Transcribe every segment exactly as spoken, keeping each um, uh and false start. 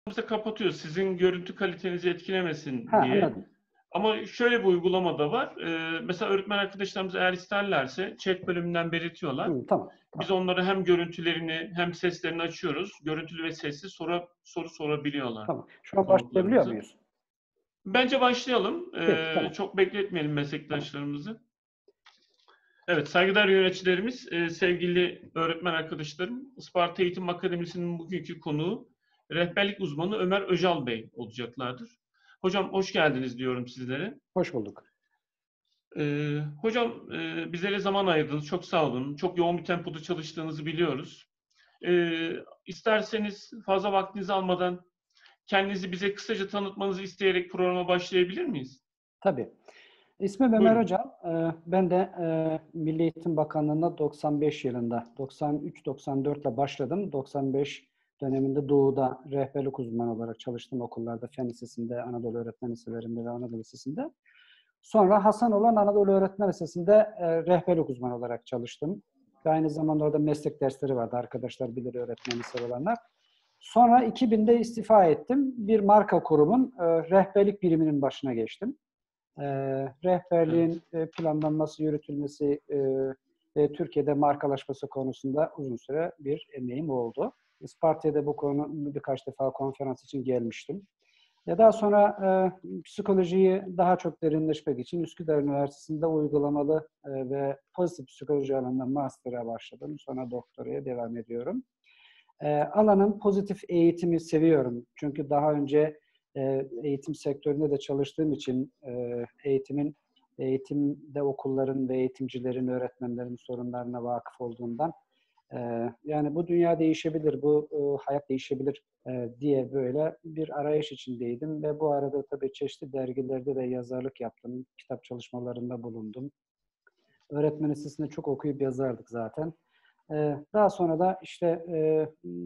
Bize kapatıyor sizin görüntü kalitenizi Ha, etkilemesin diye. anladım. Ama şöyle bir uygulama da var. Ee, mesela öğretmen arkadaşlarımız eğer isterlerse chat bölümünden belirtiyorlar. Hı, tamam, Biz tamam. onlara hem görüntülerini hem seslerini açıyoruz. Görüntülü ve sessiz soru, soru sorabiliyorlar Tamam. Şu an başlayabiliyor konuklarımıza. muyuz? Bence başlayalım. Peki, Ee, tamam. çok bekletmeyelim Tamam. meslektaşlarımızı. Evet, saygıdeğer yöneticilerimiz, e, sevgili öğretmen arkadaşlarım, Isparta Eğitim Akademisi'nin bugünkü konuğu rehberlik uzmanı Ömer Öcal Bey olacaklardır. Hocam hoş geldiniz diyorum sizlere. Hoş bulduk. Ee, hocam e, bizlere zaman ayırdınız, çok sağ olun. Çok yoğun bir tempoda çalıştığınızı biliyoruz. Ee, isterseniz fazla vaktinizi almadan kendinizi bize kısaca tanıtmanızı isteyerek programa başlayabilir miyiz? Tabii. İsmim Ömer Buyurun. Hocam. Ee, Ben de e, Milli Eğitim Bakanlığı'nda doksan beş yılında, doksan üç doksan dört ile başladım. doksan beş döneminde Doğu'da rehberlik uzmanı olarak çalıştım okullarda, Fen Lisesi'nde, Anadolu Öğretmen Liselerinde ve Anadolu Lisesi'nde. Sonra Hasanoğlan Anadolu Öğretmen Lisesi'nde e, rehberlik uzmanı olarak çalıştım. Ve aynı zamanda orada meslek dersleri vardı. Arkadaşlar bilir, öğretmen lisesi olanlar. Sonra iki binde istifa ettim. Bir marka kurumun e, rehberlik biriminin başına geçtim. E, Evet. Rehberliğin e, planlanması, yürütülmesi e, ve Türkiye'de markalaşması konusunda uzun süre bir emeğim oldu. Isparta'da bu konu birkaç defa konferans için gelmiştim. Ya daha sonra e, psikolojiyi daha çok derinleşmek için Üsküdar Üniversitesi'nde uygulamalı e, ve pozitif psikoloji alanında master'a başladım. Sonra doktoraya devam ediyorum. E, alanın pozitif eğitimi seviyorum. Çünkü daha önce e, eğitim sektöründe de çalıştığım için e, eğitimin, eğitimde okulların ve eğitimcilerin, öğretmenlerin sorunlarına vakıf olduğundan e, yani bu dünya değişebilir, bu e, hayat değişebilir e, diye böyle bir arayış içindeydim ve bu arada tabii çeşitli dergilerde de yazarlık yaptım, kitap çalışmalarında bulundum. Öğretmen lisesinde çok okuyup yazardık zaten. Ee, daha sonra da işte e,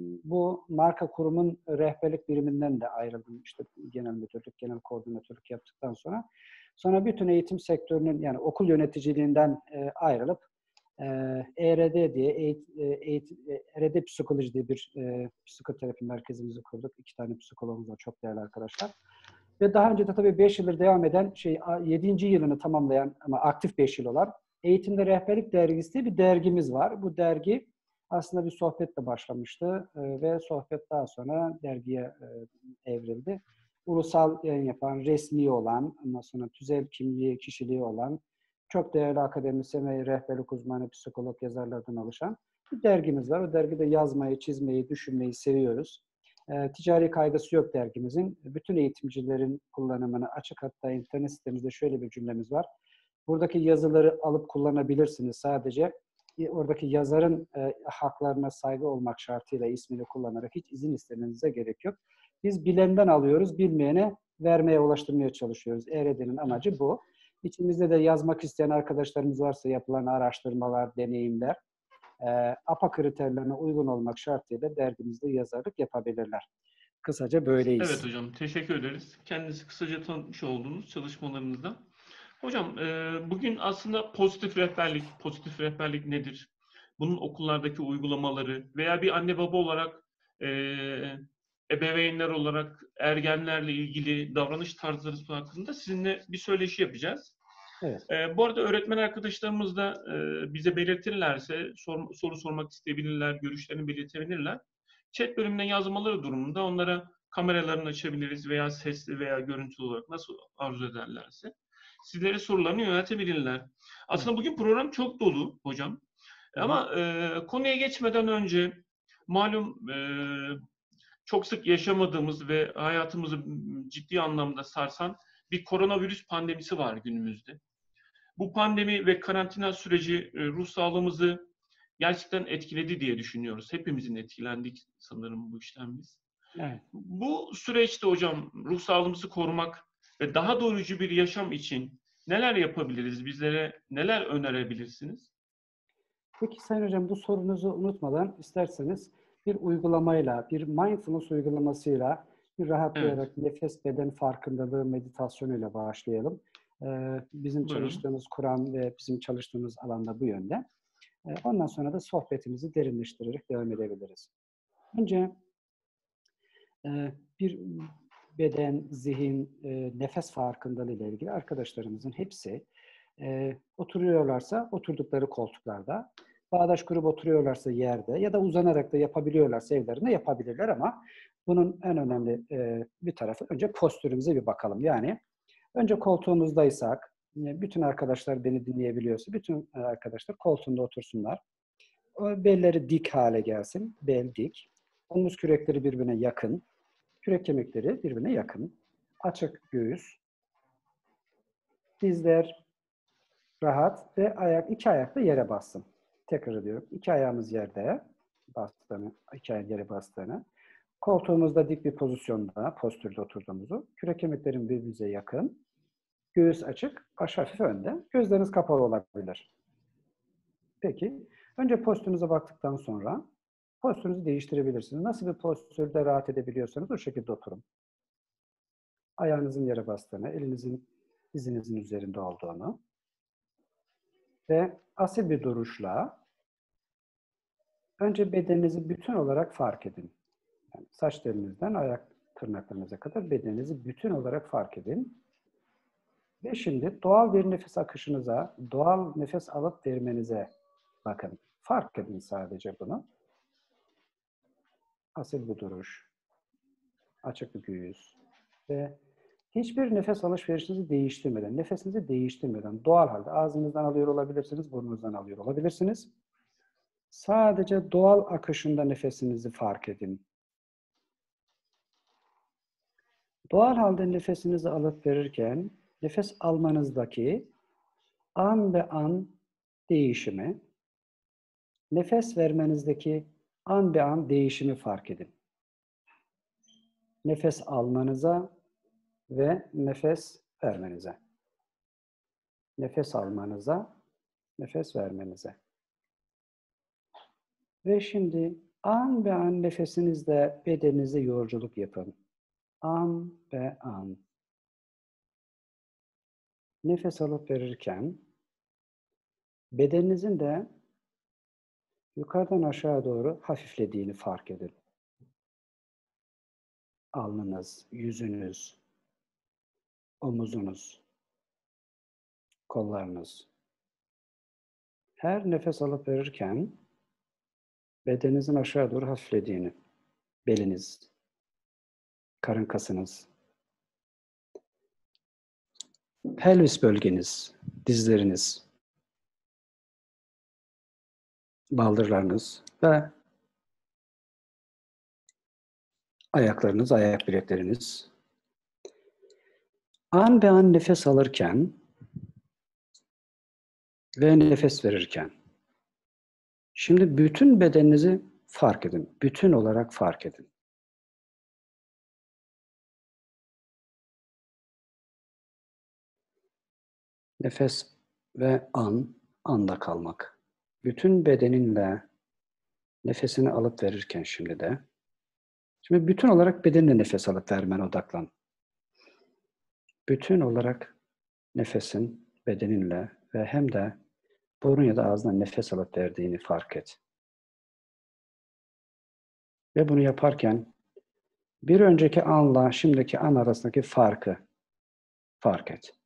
bu marka kurumun rehberlik biriminden de ayrıldım. İşte genel müdürlük, genel koordinatörlük yaptıktan sonra. Sonra bütün eğitim sektörünün yani okul yöneticiliğinden e, ayrılıp e, E R D diye eğit, e, eğit, E R D psikoloji diye bir e, psikoterapi merkezimizi kurduk. İki tane psikologumuz var, çok değerli arkadaşlar. Ve daha önce de tabii beş yıldır devam eden şey yedinci yılını tamamlayan ama aktif beş yıl olan Eğitimde Rehberlik Dergisi diye bir dergimiz var. Bu dergi aslında bir sohbetle başlamıştı e, ve sohbet daha sonra dergiye e, evrildi. Ulusal yayın yapan, resmi olan, ondan sonra tüzel kimliği, kişiliği olan, çok değerli akademisyen ve rehberlik uzmanı, psikolog yazarlardan oluşan bir dergimiz var. O dergide yazmayı, çizmeyi, düşünmeyi seviyoruz. E, ticari kaygısı yok dergimizin. Bütün eğitimcilerin kullanımını açık, hatta internet sitemizde şöyle bir cümlemiz var. Buradaki yazıları alıp kullanabilirsiniz. Sadece oradaki yazarın e, haklarına saygı olmak şartıyla ismini kullanarak hiç izin istemenize gerek yok. Biz bilenden alıyoruz, bilmeyene vermeye, ulaştırmaya çalışıyoruz. E R D'nin amacı bu. İçimizde de yazmak isteyen arkadaşlarımız varsa yapılan araştırmalar, deneyimler, e, A P A kriterlerine uygun olmak şartıyla dergimizde yazarlık yapabilirler. Kısaca Evet böyleyiz. hocam, teşekkür ederiz. Kendinizi kısaca tanıtmış olduğunuz çalışmalarınızda. Hocam, e, bugün aslında pozitif rehberlik, pozitif rehberlik nedir? Bunun okullardaki uygulamaları veya bir anne baba olarak, e, ebeveynler olarak ergenlerle ilgili davranış tarzları hakkında sizinle bir söyleşi yapacağız. Evet. E, bu arada öğretmen arkadaşlarımız da e, bize belirtirlerse sor, soru sormak isteyebilirler, görüşlerini belirtebilirler. Chat bölümüne yazmaları durumunda onlara kameralarını açabiliriz veya sesli veya görüntülü olarak nasıl arzu ederlerse sizlere sorularını yöneltebilirler. Evet. Aslında bugün program çok dolu hocam. Hı hı. Ama e, konuya geçmeden önce malum e, çok sık yaşamadığımız ve hayatımızı ciddi anlamda sarsan bir koronavirüs pandemisi var günümüzde. Bu pandemi ve karantina süreci e, ruh sağlığımızı gerçekten etkiledi diye düşünüyoruz. Hepimizin etkilendik sanırım bu işten biz. Evet. Bu süreçte hocam ruh sağlığımızı korumak ve daha doyurucu bir yaşam için neler yapabiliriz? Bizlere neler önerebilirsiniz? Peki Sayın Hocam, bu sorunuzu unutmadan isterseniz bir uygulamayla, bir mindfulness uygulamasıyla bir Evet, rahatlayarak nefes beden farkındalığı meditasyonuyla başlayalım. Ee, bizim buyurun. çalıştığımız kuram ve bizim çalıştığımız alanda bu yönde. Ee, ondan sonra da sohbetimizi derinleştirerek devam edebiliriz. Önce e, bir beden, zihin, e, nefes farkındalığı ile ilgili arkadaşlarımızın hepsi e, oturuyorlarsa oturdukları koltuklarda, bağdaş kurup oturuyorlarsa yerde ya da uzanarak da yapabiliyorlarsa evlerinde yapabilirler ama bunun en önemli e, bir tarafı önce postürümüze bir bakalım. Yani önce koltuğumuzdaysak, bütün arkadaşlar beni dinleyebiliyorsa, bütün arkadaşlar koltuğunda otursunlar. O belleri dik hale gelsin, bel dik. Omuz kürekleri birbirine yakın. Kürek kemikleri birbirine yakın. Açık göğüs. Dizler rahat ve ayak, iki ayak da yere bassın. Tekrar ediyorum. İki ayağımız yerde bastığını, iki ayağın yere bastığını. Koltuğumuzda dik bir pozisyonda, postürde oturduğumuzu. Kürek kemiklerin birbirimize yakın. Göğüs açık, baş hafif önde. Gözleriniz kapalı olabilir. Peki, önce postürünüze baktıktan sonra postürünüzü değiştirebilirsiniz. Nasıl bir postürde rahat edebiliyorsanız o şekilde oturun. Ayağınızın yere bastığını, elinizin dizinizin üzerinde olduğunu ve asil bir duruşla önce bedeninizi bütün olarak fark edin. Yani saç telinizden ayak tırnaklarınıza kadar bedeninizi bütün olarak fark edin. Ve şimdi doğal bir nefes akışınıza, doğal nefes alıp vermenize bakın. Fark edin sadece bunu. Asil bir duruş, açık bir göğüs ve hiçbir nefes alışverişinizi değiştirmeden, nefesinizi değiştirmeden doğal halde ağzınızdan alıyor olabilirsiniz, burnunuzdan alıyor olabilirsiniz. Sadece doğal akışında nefesinizi fark edin. Doğal halde nefesinizi alıp verirken nefes almanızdaki an be an değişimi, nefes vermenizdeki an be an değişimi fark edin. Nefes almanıza ve nefes vermenize. Nefes almanıza, nefes vermenize. Ve şimdi an be an nefesinizle bedeninize yolculuk yapın. An be an. Nefes alıp verirken bedeninizin de yukarıdan aşağı doğru hafiflediğini fark edin. Alnınız, yüzünüz, omuzunuz, kollarınız. Her nefes alıp verirken bedeninizin aşağı doğru hafiflediğini, beliniz, karın kasınız, pelvis bölgeniz, dizleriniz, baldırlarınız ve ayaklarınız, ayak bilekleriniz. An be an nefes alırken ve nefes verirken. Şimdi bütün bedeninizi fark edin. Bütün olarak fark edin. Nefes ve an, anda kalmak. Bütün bedeninle nefesini alıp verirken şimdi de. Şimdi bütün olarak bedenle nefes alıp vermene odaklan. Bütün olarak nefesin bedeninle ve hem de burun ya da ağzından nefes alıp verdiğini fark et. Ve bunu yaparken bir önceki anla şimdiki an arasındaki farkı fark et.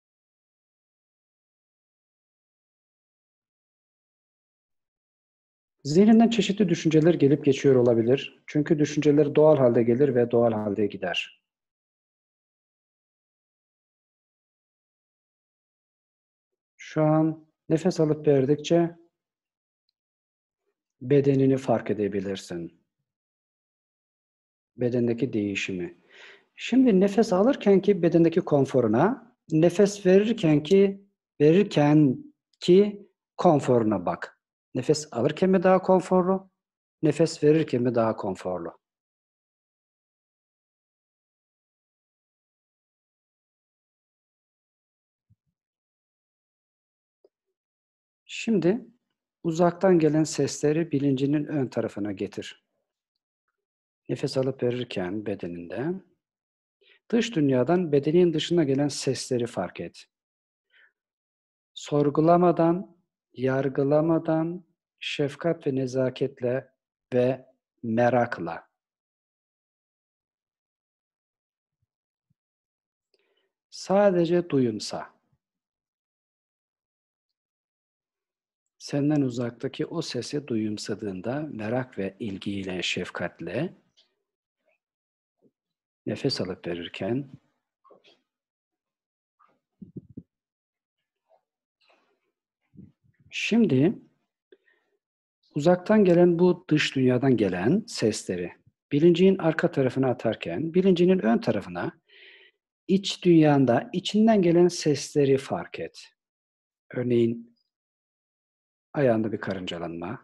Zihninden çeşitli düşünceler gelip geçiyor olabilir. Çünkü düşünceler doğal halde gelir ve doğal halde gider. Şu an nefes alıp verdikçe bedenini fark edebilirsin. Bedendeki değişimi. Şimdi nefes alırken ki bedendeki konforuna, nefes verirken ki verirken ki konforuna bak. Nefes alırken mi daha konforlu? Nefes verirken mi daha konforlu? Şimdi uzaktan gelen sesleri bilincinin ön tarafına getir. Nefes alıp verirken bedeninde dış dünyadan bedenin dışına gelen sesleri fark et. Sorgulamadan, yargılamadan, şefkat ve nezaketle ve merakla. sadece duyumsa, senden uzaktaki o sesi duyumsadığında merak ve ilgiyle, şefkatle nefes alıp verirken şimdi uzaktan gelen bu dış dünyadan gelen sesleri bilincin arka tarafına atarken bilincinin ön tarafına iç dünyanda içinden gelen sesleri fark et. Örneğin ayağında bir karıncalanma,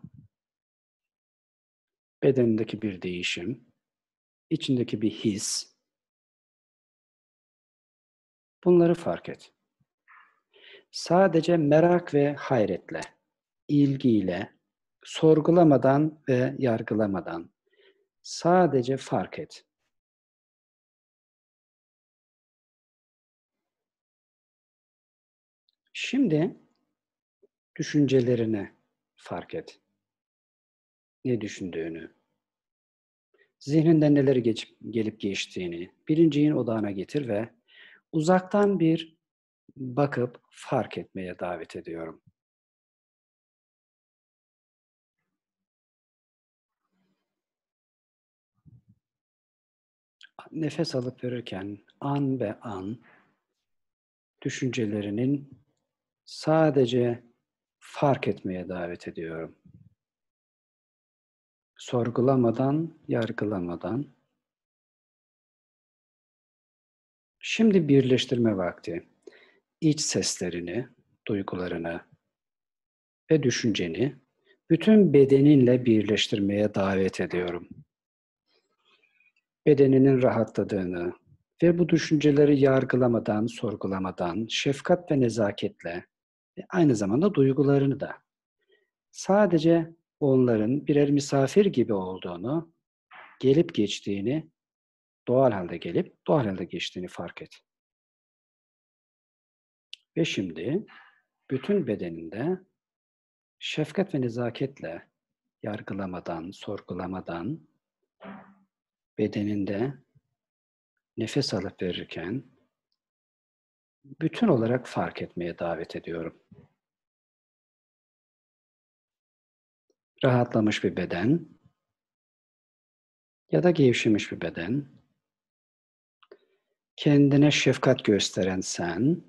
bedenindeki bir değişim, içindeki bir his. Bunları fark et. Sadece merak ve hayretle, ilgiyle, sorgulamadan ve yargılamadan sadece fark et. Şimdi düşüncelerini fark et. Ne düşündüğünü, zihninden neleri geçip, gelip geçtiğini bilincin odağına getir ve uzaktan bir bakıp fark etmeye davet ediyorum. Nefes alıp verirken an ve an düşüncelerinin sadece fark etmeye davet ediyorum. Sorgulamadan, yargılamadan. Şimdi birleştirme vakti. İç seslerini, duygularını ve düşünceni bütün bedeninle birleştirmeye davet ediyorum. Bedeninin rahatladığını ve bu düşünceleri yargılamadan, sorgulamadan, şefkat ve nezaketle ve aynı zamanda duygularını da sadece onların birer misafir gibi olduğunu, gelip geçtiğini, doğal halde gelip doğal halde geçtiğini fark et. Ve şimdi bütün bedeninde şefkat ve nezaketle, yargılamadan, sorgulamadan, bedeninde nefes alıp verirken bütün olarak fark etmeye davet ediyorum. Rahatlamış bir beden ya da gevşemiş bir beden, kendine şefkat gösteren sen,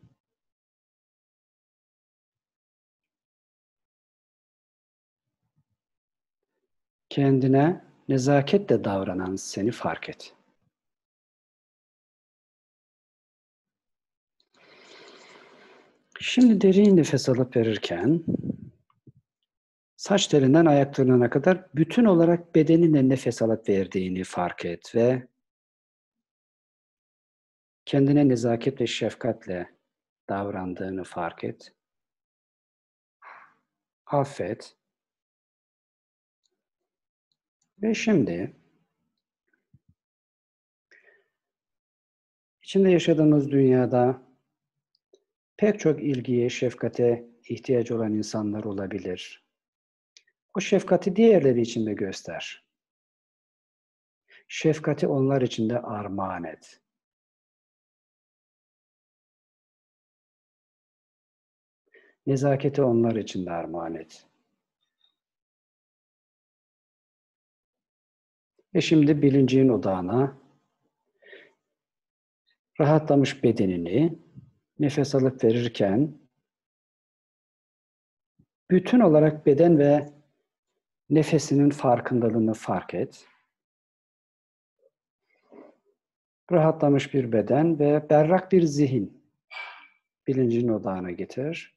kendine nezaketle davranan seni fark et. Şimdi derin nefes alıp verirken saç telinden ayak tırnağına kadar bütün olarak bedeninle nefes alıp verdiğini fark et ve kendine nezaket ve şefkatle davrandığını fark et. Affet. Ve şimdi içinde yaşadığımız dünyada pek çok ilgiye, şefkate ihtiyacı olan insanlar olabilir. O şefkati diğerleri için de göster. Şefkati onlar için de armağan et. Nezaketi onlar için de armağan et. Ve şimdi bilincin odağına rahatlamış bedenini nefes alıp verirken bütün olarak beden ve nefesinin farkındalığını fark et. Rahatlamış bir beden ve berrak bir zihin bilincin odağına getir.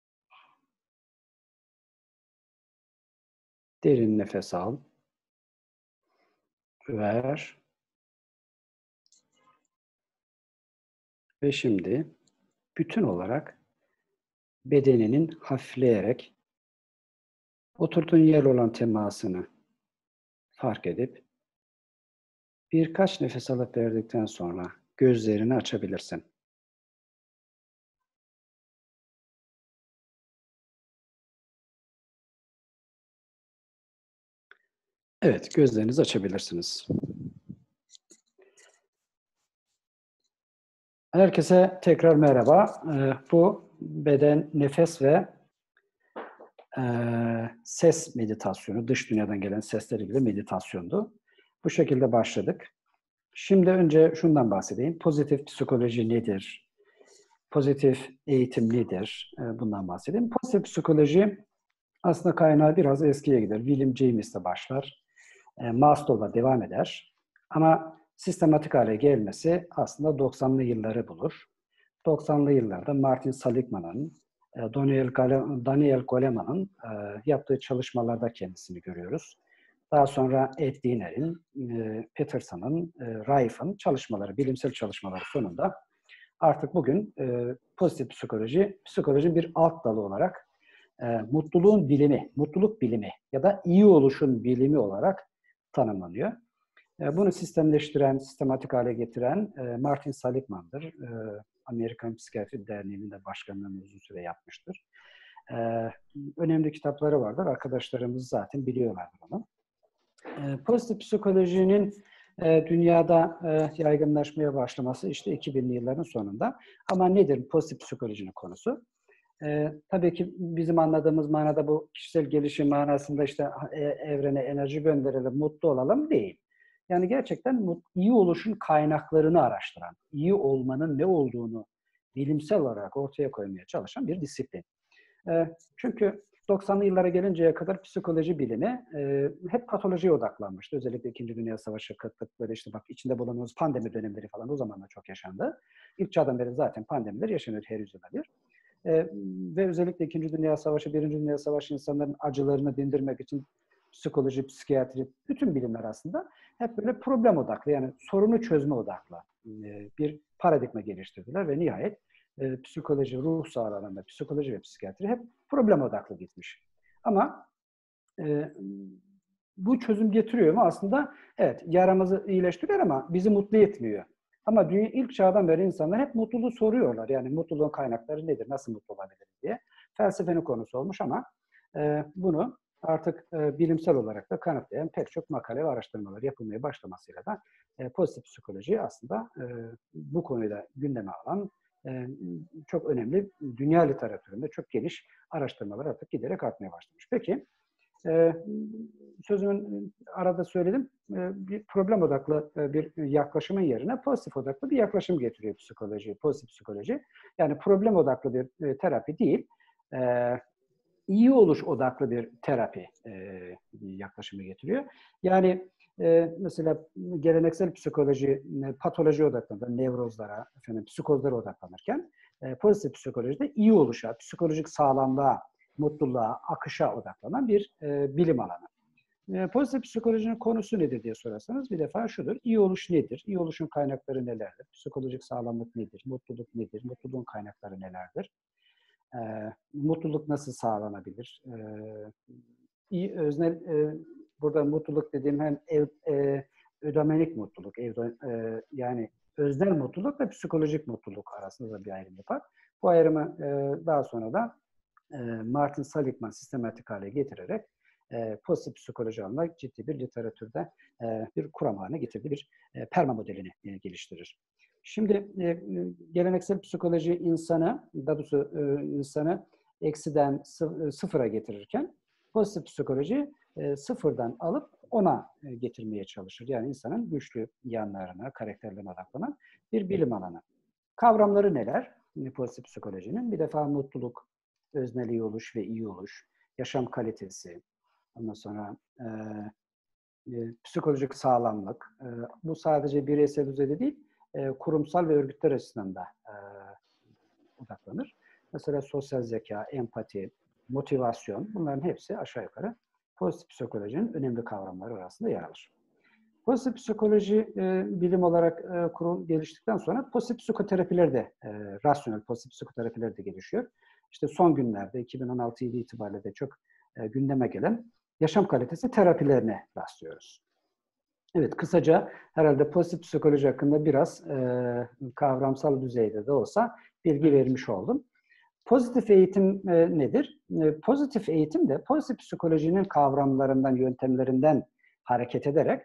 Derin nefes al. Ver. Ve şimdi bütün olarak bedeninin hafifleyerek oturduğun yer olan temasını fark edip birkaç nefes alıp verdikten sonra gözlerini açabilirsin. Evet, gözlerinizi açabilirsiniz. Herkese tekrar merhaba. Ee, bu beden, nefes ve e, ses meditasyonu, dış dünyadan gelen sesler ilgili meditasyondu. Bu şekilde başladık. Şimdi önce şundan bahsedeyim. Pozitif psikoloji nedir? Pozitif eğitim nedir? Ee, bundan bahsedeyim. Pozitif psikoloji aslında kaynağı biraz eskiye gider. William James'le başlar. E, Maslow'la devam eder. Ama sistematik hale gelmesi aslında doksanlı yılları bulur. doksanlı yıllarda Martin Seligman'ın, e, Daniel, Daniel Goleman'ın e, yaptığı çalışmalarda kendisini görüyoruz. Daha sonra Ed Diener'in, e, Peterson'ın, e, Raif'in çalışmaları, bilimsel çalışmaları sonunda artık bugün e, pozitif psikoloji, psikolojinin bir alt dalı olarak e, mutluluğun bilimi, mutluluk bilimi ya da iyi oluşun bilimi olarak tanımlanıyor. E, bunu sistemleştiren, sistematik hale getiren e, Martin Seligman'dır. E, Amerikan Psikiyatri Derneği'nin de başkanlığını uzun süre yapmıştır. E, önemli kitapları vardır. Arkadaşlarımız zaten biliyorlardır onu. E, pozitif psikolojinin e, dünyada e, yaygınlaşmaya başlaması işte iki binli yılların sonunda. Ama nedir pozitif psikolojinin konusu? E, tabii ki bizim anladığımız manada bu kişisel gelişim manasında işte e, evrene enerji gönderelim, mutlu olalım değil. Yani gerçekten iyi oluşun kaynaklarını araştıran, iyi olmanın ne olduğunu bilimsel olarak ortaya koymaya çalışan bir disiplin. E, çünkü doksanlı yıllara gelinceye kadar psikoloji bilimi e, hep patolojiye odaklanmıştı. Özellikle İkinci Dünya Savaşı, kıtlık, böyle işte bak içinde bulunduğumuz pandemi dönemleri falan o zamanlar çok yaşandı. İlk çağdan beri zaten pandemiler yaşanıyor her yüzyılda bir. Ee, ve özellikle İkinci Dünya Savaşı, Birinci Dünya Savaşı insanların acılarını dindirmek için psikoloji, psikiyatri, bütün bilimler aslında hep böyle problem odaklı, yani sorunu çözme odaklı e, bir paradigma geliştirdiler ve nihayet e, psikoloji, ruh sağlığı alanında psikoloji ve psikiyatri hep problem odaklı gitmiş. Ama e, bu çözüm getiriyor mu? Aslında evet, yaramızı iyileştiriyor ama bizi mutlu etmiyor. Ama dünya ilk çağdan beri insanlar hep mutluluğu soruyorlar. Yani mutluluğun kaynakları nedir, nasıl mutlu olabiliriz diye. Felsefenin konusu olmuş ama e, bunu artık e, bilimsel olarak da kanıtlayan pek çok makale ve araştırmalar yapılmaya başlamasıyla da e, pozitif psikoloji aslında e, bu konuyu da gündeme alan e, çok önemli, dünya literatüründe çok geniş araştırmalar artık giderek artmaya başlamış. Peki, e, sözümün arada söyledim, e, bir problem odaklı e, bir yaklaşımın yerine pozitif odaklı bir yaklaşım getiriyor psikoloji, pozitif psikoloji. Yani problem odaklı bir e, terapi değil, e, iyi oluş odaklı bir terapi e, yaklaşımı getiriyor. Yani e, mesela geleneksel psikoloji e, patoloji odaklanır, nevrozlara, efendim, psikozlara odaklanırken e, pozitif psikolojide iyi oluşa, psikolojik sağlamlığa, mutluluğa, akışa odaklanan bir e, bilim alanı. E, pozitif psikolojinin konusu nedir diye sorarsanız bir defa şudur. İyi oluş nedir? İyi oluşun kaynakları nelerdir? Psikolojik sağlamlık nedir? Mutluluk nedir? Mutluluğun kaynakları nelerdir? E, mutluluk nasıl sağlanabilir? E, iyi, öznel, e, burada mutluluk dediğim hem ev, e, ödemelik mutluluk, ev, e, yani öznel mutluluk ve psikolojik mutluluk arasında da bir ayrım yapar. Bu ayrımı e, daha sonra da e, Martin Seligman sistematik hale getirerek e, pozitif psikoloji alanında ciddi bir literatürde e, bir kuram haline getirdiği bir e, perma modelini e, geliştirir. Şimdi e, geleneksel psikoloji insanı, daha doğrusu e, insanı eksiden sıfıra getirirken pozitif psikoloji e, sıfırdan alıp ona e, getirmeye çalışır. Yani insanın güçlü yanlarına, karakterlerine odaklanan bir bilim alanı. Kavramları neler? Pozitif psikolojinin bir defa mutluluk, öznel iyi oluş ve iyi oluş, yaşam kalitesi, ondan sonra e, e, psikolojik sağlamlık. E, bu sadece bireysel düzeyde değil, e, kurumsal ve örgütler açısından da e, odaklanır. Mesela sosyal zeka, empati, motivasyon, bunların hepsi aşağı yukarı pozitif psikolojinin önemli kavramları arasında yer alır. Pozitif psikoloji e, bilim olarak e, kurul geliştikten sonra pozitif psikoterapiler de, e, rasyonel pozitif psikoterapiler de gelişiyor. İşte son günlerde iki bin on altı yılı itibariyle de çok e, gündeme gelen yaşam kalitesi terapilerine rastlıyoruz. Evet, kısaca herhalde pozitif psikoloji hakkında biraz e, kavramsal düzeyde de olsa bilgi vermiş oldum. Pozitif eğitim e, nedir? E, pozitif eğitim de pozitif psikolojinin kavramlarından, yöntemlerinden hareket ederek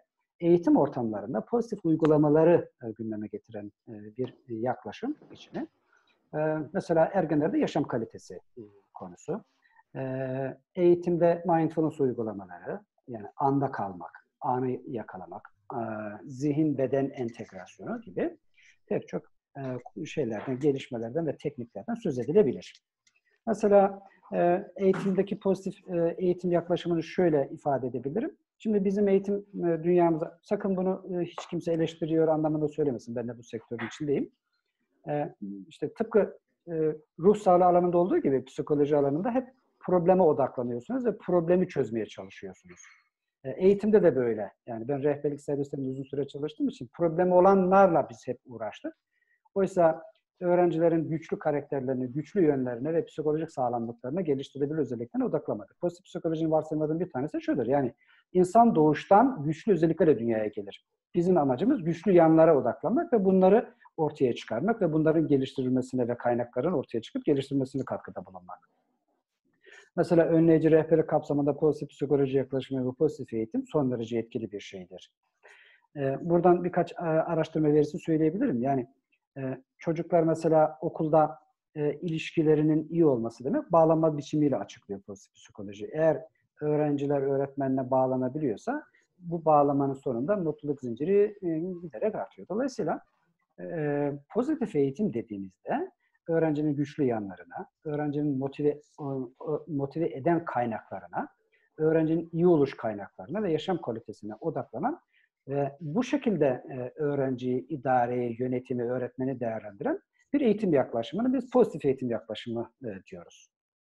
eğitim ortamlarında pozitif uygulamaları e, gündeme getiren e, bir yaklaşım biçimi. E, mesela ergenlerde yaşam kalitesi e, konusu. E, eğitimde mindfulness uygulamaları, yani anda kalmak, anı yakalamak, e, zihin-beden entegrasyonu gibi pek çok e, şeylerden, gelişmelerden ve tekniklerden söz edilebilir. Mesela e, eğitimdeki pozitif e, eğitim yaklaşımını şöyle ifade edebilirim. Şimdi bizim eğitim e, dünyamıza, sakın bunu e, hiç kimse eleştiriyor anlamında söylemesin. Ben de bu sektörün içindeyim. E, işte tıpkı e, ruh sağlığı alanında olduğu gibi psikoloji alanında hep probleme odaklanıyorsunuz ve problemi çözmeye çalışıyorsunuz. E, eğitimde de böyle. Yani ben rehberlik servislerinde uzun süre çalıştığım için problemi olanlarla biz hep uğraştık. Oysa öğrencilerin güçlü karakterlerini, güçlü yönlerine ve psikolojik sağlamlıklarına geliştirebilir özelliklerine odaklamadık. Pozitif psikolojinin varsayımlarından bir tanesi şudur. Yani insan doğuştan güçlü özelliklerle dünyaya gelir. Bizim amacımız güçlü yanlara odaklanmak ve bunları ortaya çıkarmak ve bunların geliştirilmesine ve kaynakların ortaya çıkıp geliştirilmesine katkıda bulunmak. Mesela önleyici rehberlik kapsamında pozitif psikoloji yaklaşımı ve pozitif eğitim son derece etkili bir şeydir. Buradan birkaç araştırma verisi söyleyebilirim. Yani çocuklar mesela okulda ilişkilerinin iyi olması demek, bağlanma biçimiyle açıklıyor pozitif psikoloji. Eğer öğrenciler öğretmenine bağlanabiliyorsa bu bağlamanın sonunda mutluluk zinciri giderek artıyor. Dolayısıyla pozitif eğitim dediğimizde öğrencinin güçlü yanlarına, öğrencinin motive, motive eden kaynaklarına, öğrencinin iyi oluş kaynaklarına ve yaşam kalitesine odaklanan ve bu şekilde e, öğrenciyi, idareyi, yönetimi, öğretmeni değerlendiren bir eğitim yaklaşımını biz pozitif eğitim yaklaşımı e, diyoruz.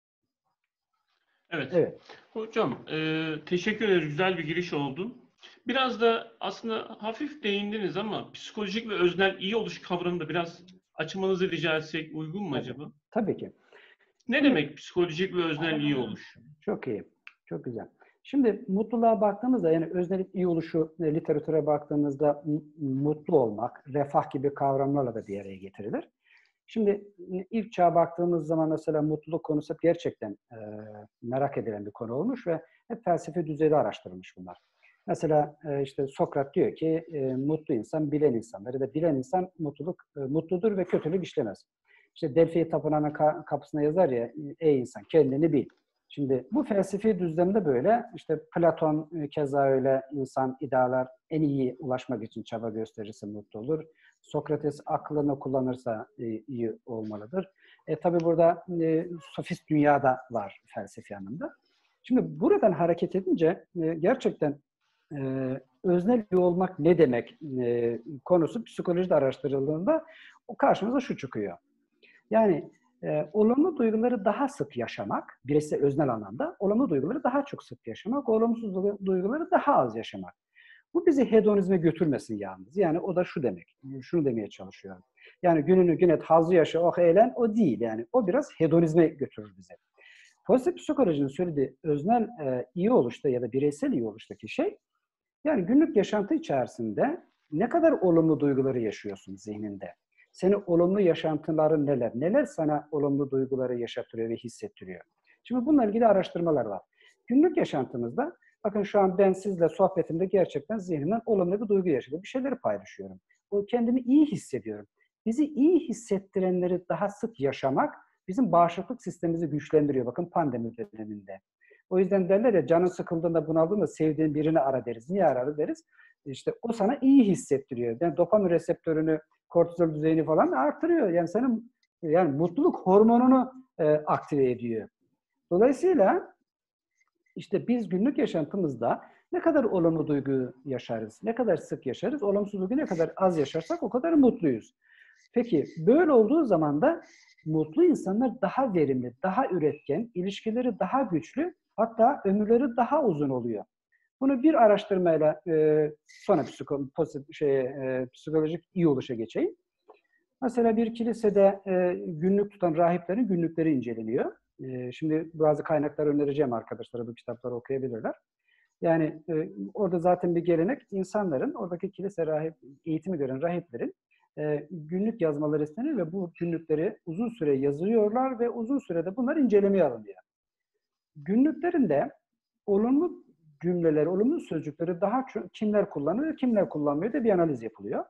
Evet. Evet. Hocam e, teşekkür ederiz. Güzel bir giriş oldu. Biraz da aslında hafif değindiniz ama psikolojik ve öznel iyi oluş kavramını da biraz açmanızı rica etsek uygun mu Tabii, acaba? tabii ki. Ne Şimdi, demek psikolojik ve öznel iyi oluş? çok iyi, çok güzel. Şimdi mutluluğa baktığımızda, yani öznelik iyi oluşu e, literatüre baktığımızda mutlu olmak, refah gibi kavramlarla da bir araya getirilir. Şimdi ilk çağa baktığımız zaman mesela mutluluk konusu gerçekten e, merak edilen bir konu olmuş ve hep felsefi düzeyde araştırılmış bunlar. Mesela e, işte Sokrat diyor ki e, mutlu insan bilen insandır ya da bilen insan mutluluk e, mutludur ve kötülük işlemez. İşte Delphi Tapınağı'nın ka- kapısına yazar ya, ey insan kendini bil. Şimdi bu felsefi düzlemde böyle, işte Platon e, keza öyle, insan idealar en iyi ulaşmak için çaba gösterirse mutlu olur. Sokrates aklını kullanırsa e, iyi olmalıdır. E, tabii burada e, sofist dünyada var felsefi anlamda. Şimdi buradan hareket edince e, gerçekten e, öznel iyi olmak ne demek e, konusu psikolojide araştırıldığında o karşımıza şu çıkıyor. Yani e, olumlu duyguları daha sık yaşamak, bireysel öznel anlamda olumlu duyguları daha çok sık yaşamak, olumsuz duyguları daha az yaşamak. Bu bizi hedonizme götürmesin yalnız. Yani o da şu demek, şunu demeye çalışıyorum. Yani gününü gün et, hazzı yaşa, oh eğlen, o değil. Yani o biraz hedonizme götürür bizi. Pozitif psikolojinin söylediği öznel e, iyi oluşta ya da bireysel iyi oluştaki şey, yani günlük yaşantı içerisinde ne kadar olumlu duyguları yaşıyorsun zihninde? Senin olumlu yaşantıların neler? Neler sana olumlu duyguları yaşatıyor ve hissettiriyor? Şimdi bununla ilgili araştırmalar var. Günlük yaşantımızda, bakın şu an ben sizle sohbetimde gerçekten zihnimden olumlu bir duygu yaşadım. Bir şeyleri paylaşıyorum. O kendimi iyi hissediyorum. Bizi iyi hissettirenleri daha sık yaşamak bizim bağışıklık sistemimizi güçlendiriyor. Bakın pandemi döneminde. O yüzden derler ya, canın sıkıldığında, bunaldığında sevdiğin birini ara deriz. Niye arar deriz? İşte o sana iyi hissettiriyor. Yani dopamin reseptörünü, kortizol düzeyini falan artırıyor. Yani senin yani mutluluk hormonunu e, aktive ediyor. Dolayısıyla işte biz günlük yaşantımızda ne kadar olumlu duygu yaşarız, ne kadar sık yaşarız, olumsuz duygu ne kadar az yaşarsak o kadar mutluyuz. Peki böyle olduğu zaman da mutlu insanlar daha verimli, daha üretken, ilişkileri daha güçlü, hatta ömürleri daha uzun oluyor. Bunu bir araştırmayla e, sonra psiko, pozitif, şey, e, psikolojik iyi oluşa geçeyim. Mesela bir kilisede e, günlük tutan rahiplerin günlükleri inceleniyor. E, şimdi bazı kaynaklar önereceğim arkadaşlara, bu kitapları okuyabilirler. Yani e, orada zaten bir gelenek, insanların, oradaki kilise rahip, eğitimi gören rahiplerin e, günlük yazmaları istenir ve bu günlükleri uzun süre yazıyorlar ve uzun sürede bunlar incelemeye alınıyor. Günlüklerinde olumlu cümleleri, olumlu sözcükleri daha çok kimler kullanıyor, kimler kullanmıyor diye bir analiz yapılıyor.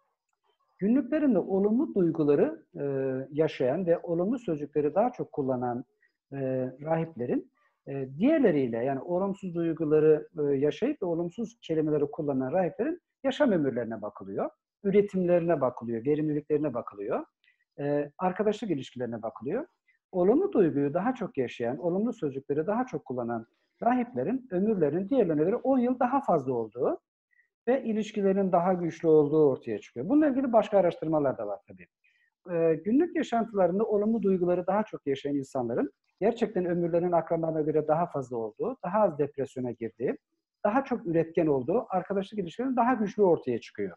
Günlüklerinde olumlu duyguları e, yaşayan ve olumlu sözcükleri daha çok kullanan e, rahiplerin e, diğerleriyle, yani olumsuz duyguları e, yaşayıp ve olumsuz kelimeleri kullanan rahiplerin yaşam ömürlerine bakılıyor. Üretimlerine bakılıyor, verimliliklerine bakılıyor. E, arkadaşlık ilişkilerine bakılıyor. Olumlu duyguyu daha çok yaşayan, olumlu sözcükleri daha çok kullanan rahiplerin ömürlerinin diğerlerine göre on yıl daha fazla olduğu ve ilişkilerin daha güçlü olduğu ortaya çıkıyor. Bununla ilgili başka araştırmalar da var tabii. Ee, günlük yaşantılarında olumlu duyguları daha çok yaşayan insanların gerçekten ömürlerinin akranlarına göre daha fazla olduğu, daha az depresyona girdiği, daha çok üretken olduğu, arkadaşlık ilişkilerinin daha güçlü ortaya çıkıyor.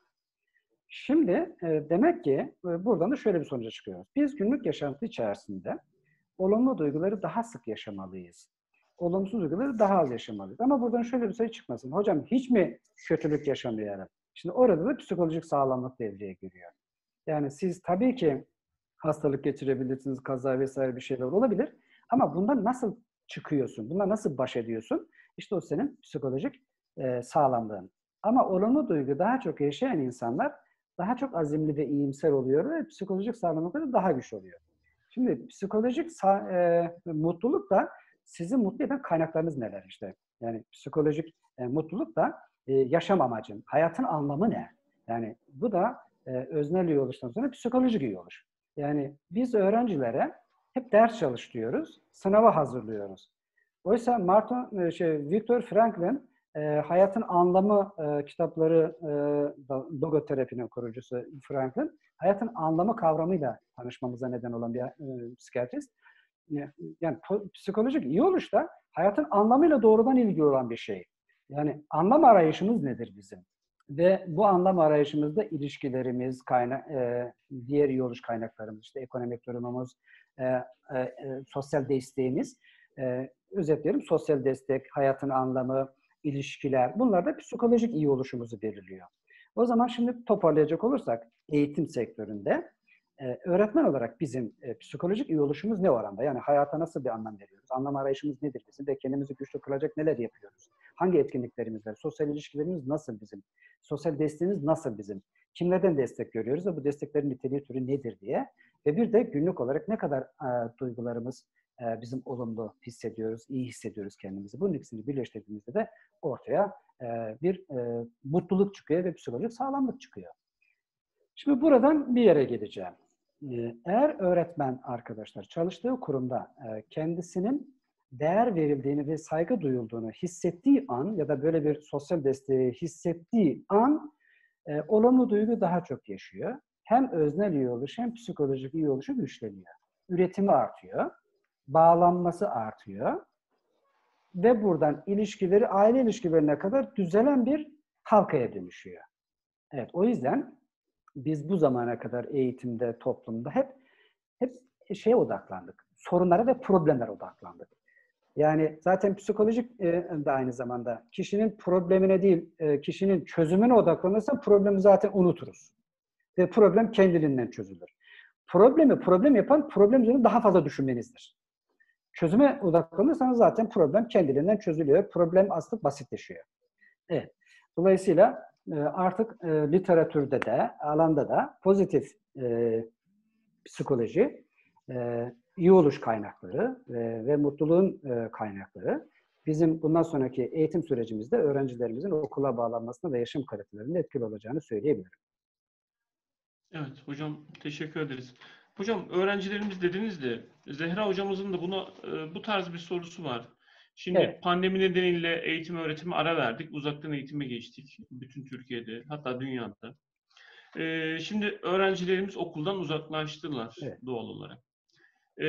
Şimdi e, demek ki e, buradan da şöyle bir sonuca çıkıyoruz. Biz günlük yaşantı içerisinde olumlu duyguları daha sık yaşamalıyız. Olumsuz duyguları daha az yaşamalıyız. Ama buradan şöyle bir şey çıkmasın. Hocam hiç mi kötülük yaşamayalım? Şimdi orada da psikolojik sağlamlık devreye giriyor. Yani siz tabii ki hastalık geçirebilirsiniz, kaza vesaire bir şeyler olabilir. Ama bundan nasıl çıkıyorsun? Bundan nasıl baş ediyorsun? İşte o senin psikolojik e, sağlamlığın. Ama olumlu duygu daha çok yaşayan insanlar daha çok azimli ve iyimser oluyor ve psikolojik sağlamlıkları daha güçlü oluyor. Şimdi psikolojik e, mutluluk da sizi mutlu eden kaynaklarınız neler işte? Yani psikolojik e, mutluluk da e, yaşam amacın, hayatın anlamı ne? Yani bu da e, öznel iyi oluştan sonra psikolojik iyi oluş. Yani biz öğrencilere hep ders çalıştırıyoruz, sınava hazırlıyoruz. Oysa Martin, şey, Viktor Franklin e, Hayatın Anlamı e, kitapları, e, logoterapinin kurucusu Franklin, hayatın anlamı kavramıyla tanışmamıza neden olan bir e, psikiyatrist. Yani psikolojik iyi oluş da hayatın anlamıyla doğrudan ilgili olan bir şey. Yani anlam arayışımız nedir bizim? Ve bu anlam arayışımızda ilişkilerimiz, kaynak, e, diğer iyi oluş kaynaklarımız, işte ekonomik durumumuz, e, e, e, sosyal desteğimiz, e, özetleyelim sosyal destek, hayatın anlamı, ilişkiler, bunlar da psikolojik iyi oluşumuzu belirliyor. O zaman şimdi toparlayacak olursak eğitim sektöründe e, öğretmen olarak bizim e, psikolojik iyi oluşumuz ne oranda? Yani hayata nasıl bir anlam veriyoruz? Anlam arayışımız nedir bizim ve kendimizi güçlü kılacak neler yapıyoruz? Hangi etkinliklerimiz var? Sosyal ilişkilerimiz nasıl bizim? Sosyal desteğimiz nasıl bizim? Kimlerden destek görüyoruz ve bu desteklerin niteliği türü nedir diye. Ve bir de günlük olarak ne kadar e, duygularımız e, bizim olumlu hissediyoruz, iyi hissediyoruz kendimizi. Bunun ikisini birleştirdiğimizde de ortaya e, bir e, mutluluk çıkıyor ve psikolojik sağlamlık çıkıyor. Şimdi buradan bir yere geleceğim. Eğer öğretmen arkadaşlar çalıştığı kurumda kendisinin değer verildiğini ve saygı duyulduğunu hissettiği an ya da böyle bir sosyal desteği hissettiği an e, olumlu duygu daha çok yaşıyor. Hem öznel iyi oluş hem psikolojik iyi oluşu güçleniyor. Üretimi artıyor, bağlanması artıyor ve buradan ilişkileri aile ilişkilerine kadar düzelen bir halkaya dönüşüyor. Evet, o yüzden biz bu zamana kadar eğitimde, toplumda hep hep şeye odaklandık. Sorunlara ve problemlere odaklandık. Yani zaten psikolojik e, de aynı zamanda kişinin problemine değil, e, kişinin çözümüne odaklanırsa problemi zaten unuturuz. Ve problem kendiliğinden çözülür. Problemi problem yapan problem üzerine daha fazla düşünmenizdir. Çözüme odaklanırsanız zaten problem kendiliğinden çözülüyor. Problem aslında basitleşiyor. Evet. Dolayısıyla artık e, literatürde de, alanda da pozitif e, psikoloji, e, iyi oluş kaynakları e, ve mutluluğun e, kaynakları bizim bundan sonraki eğitim sürecimizde öğrencilerimizin okula bağlanmasına ve yaşam kalitelerinde etkili olacağını söyleyebilirim. Evet hocam, teşekkür ederiz. Hocam öğrencilerimiz dediniz de Zehra hocamızın da buna bu tarz bir sorusu var. Şimdi evet. Pandemi nedeniyle eğitim öğretimi ara verdik. Uzaktan eğitime geçtik. Bütün Türkiye'de, hatta dünyada. Ee, şimdi öğrencilerimiz okuldan uzaklaştılar evet. Doğal olarak. Ee,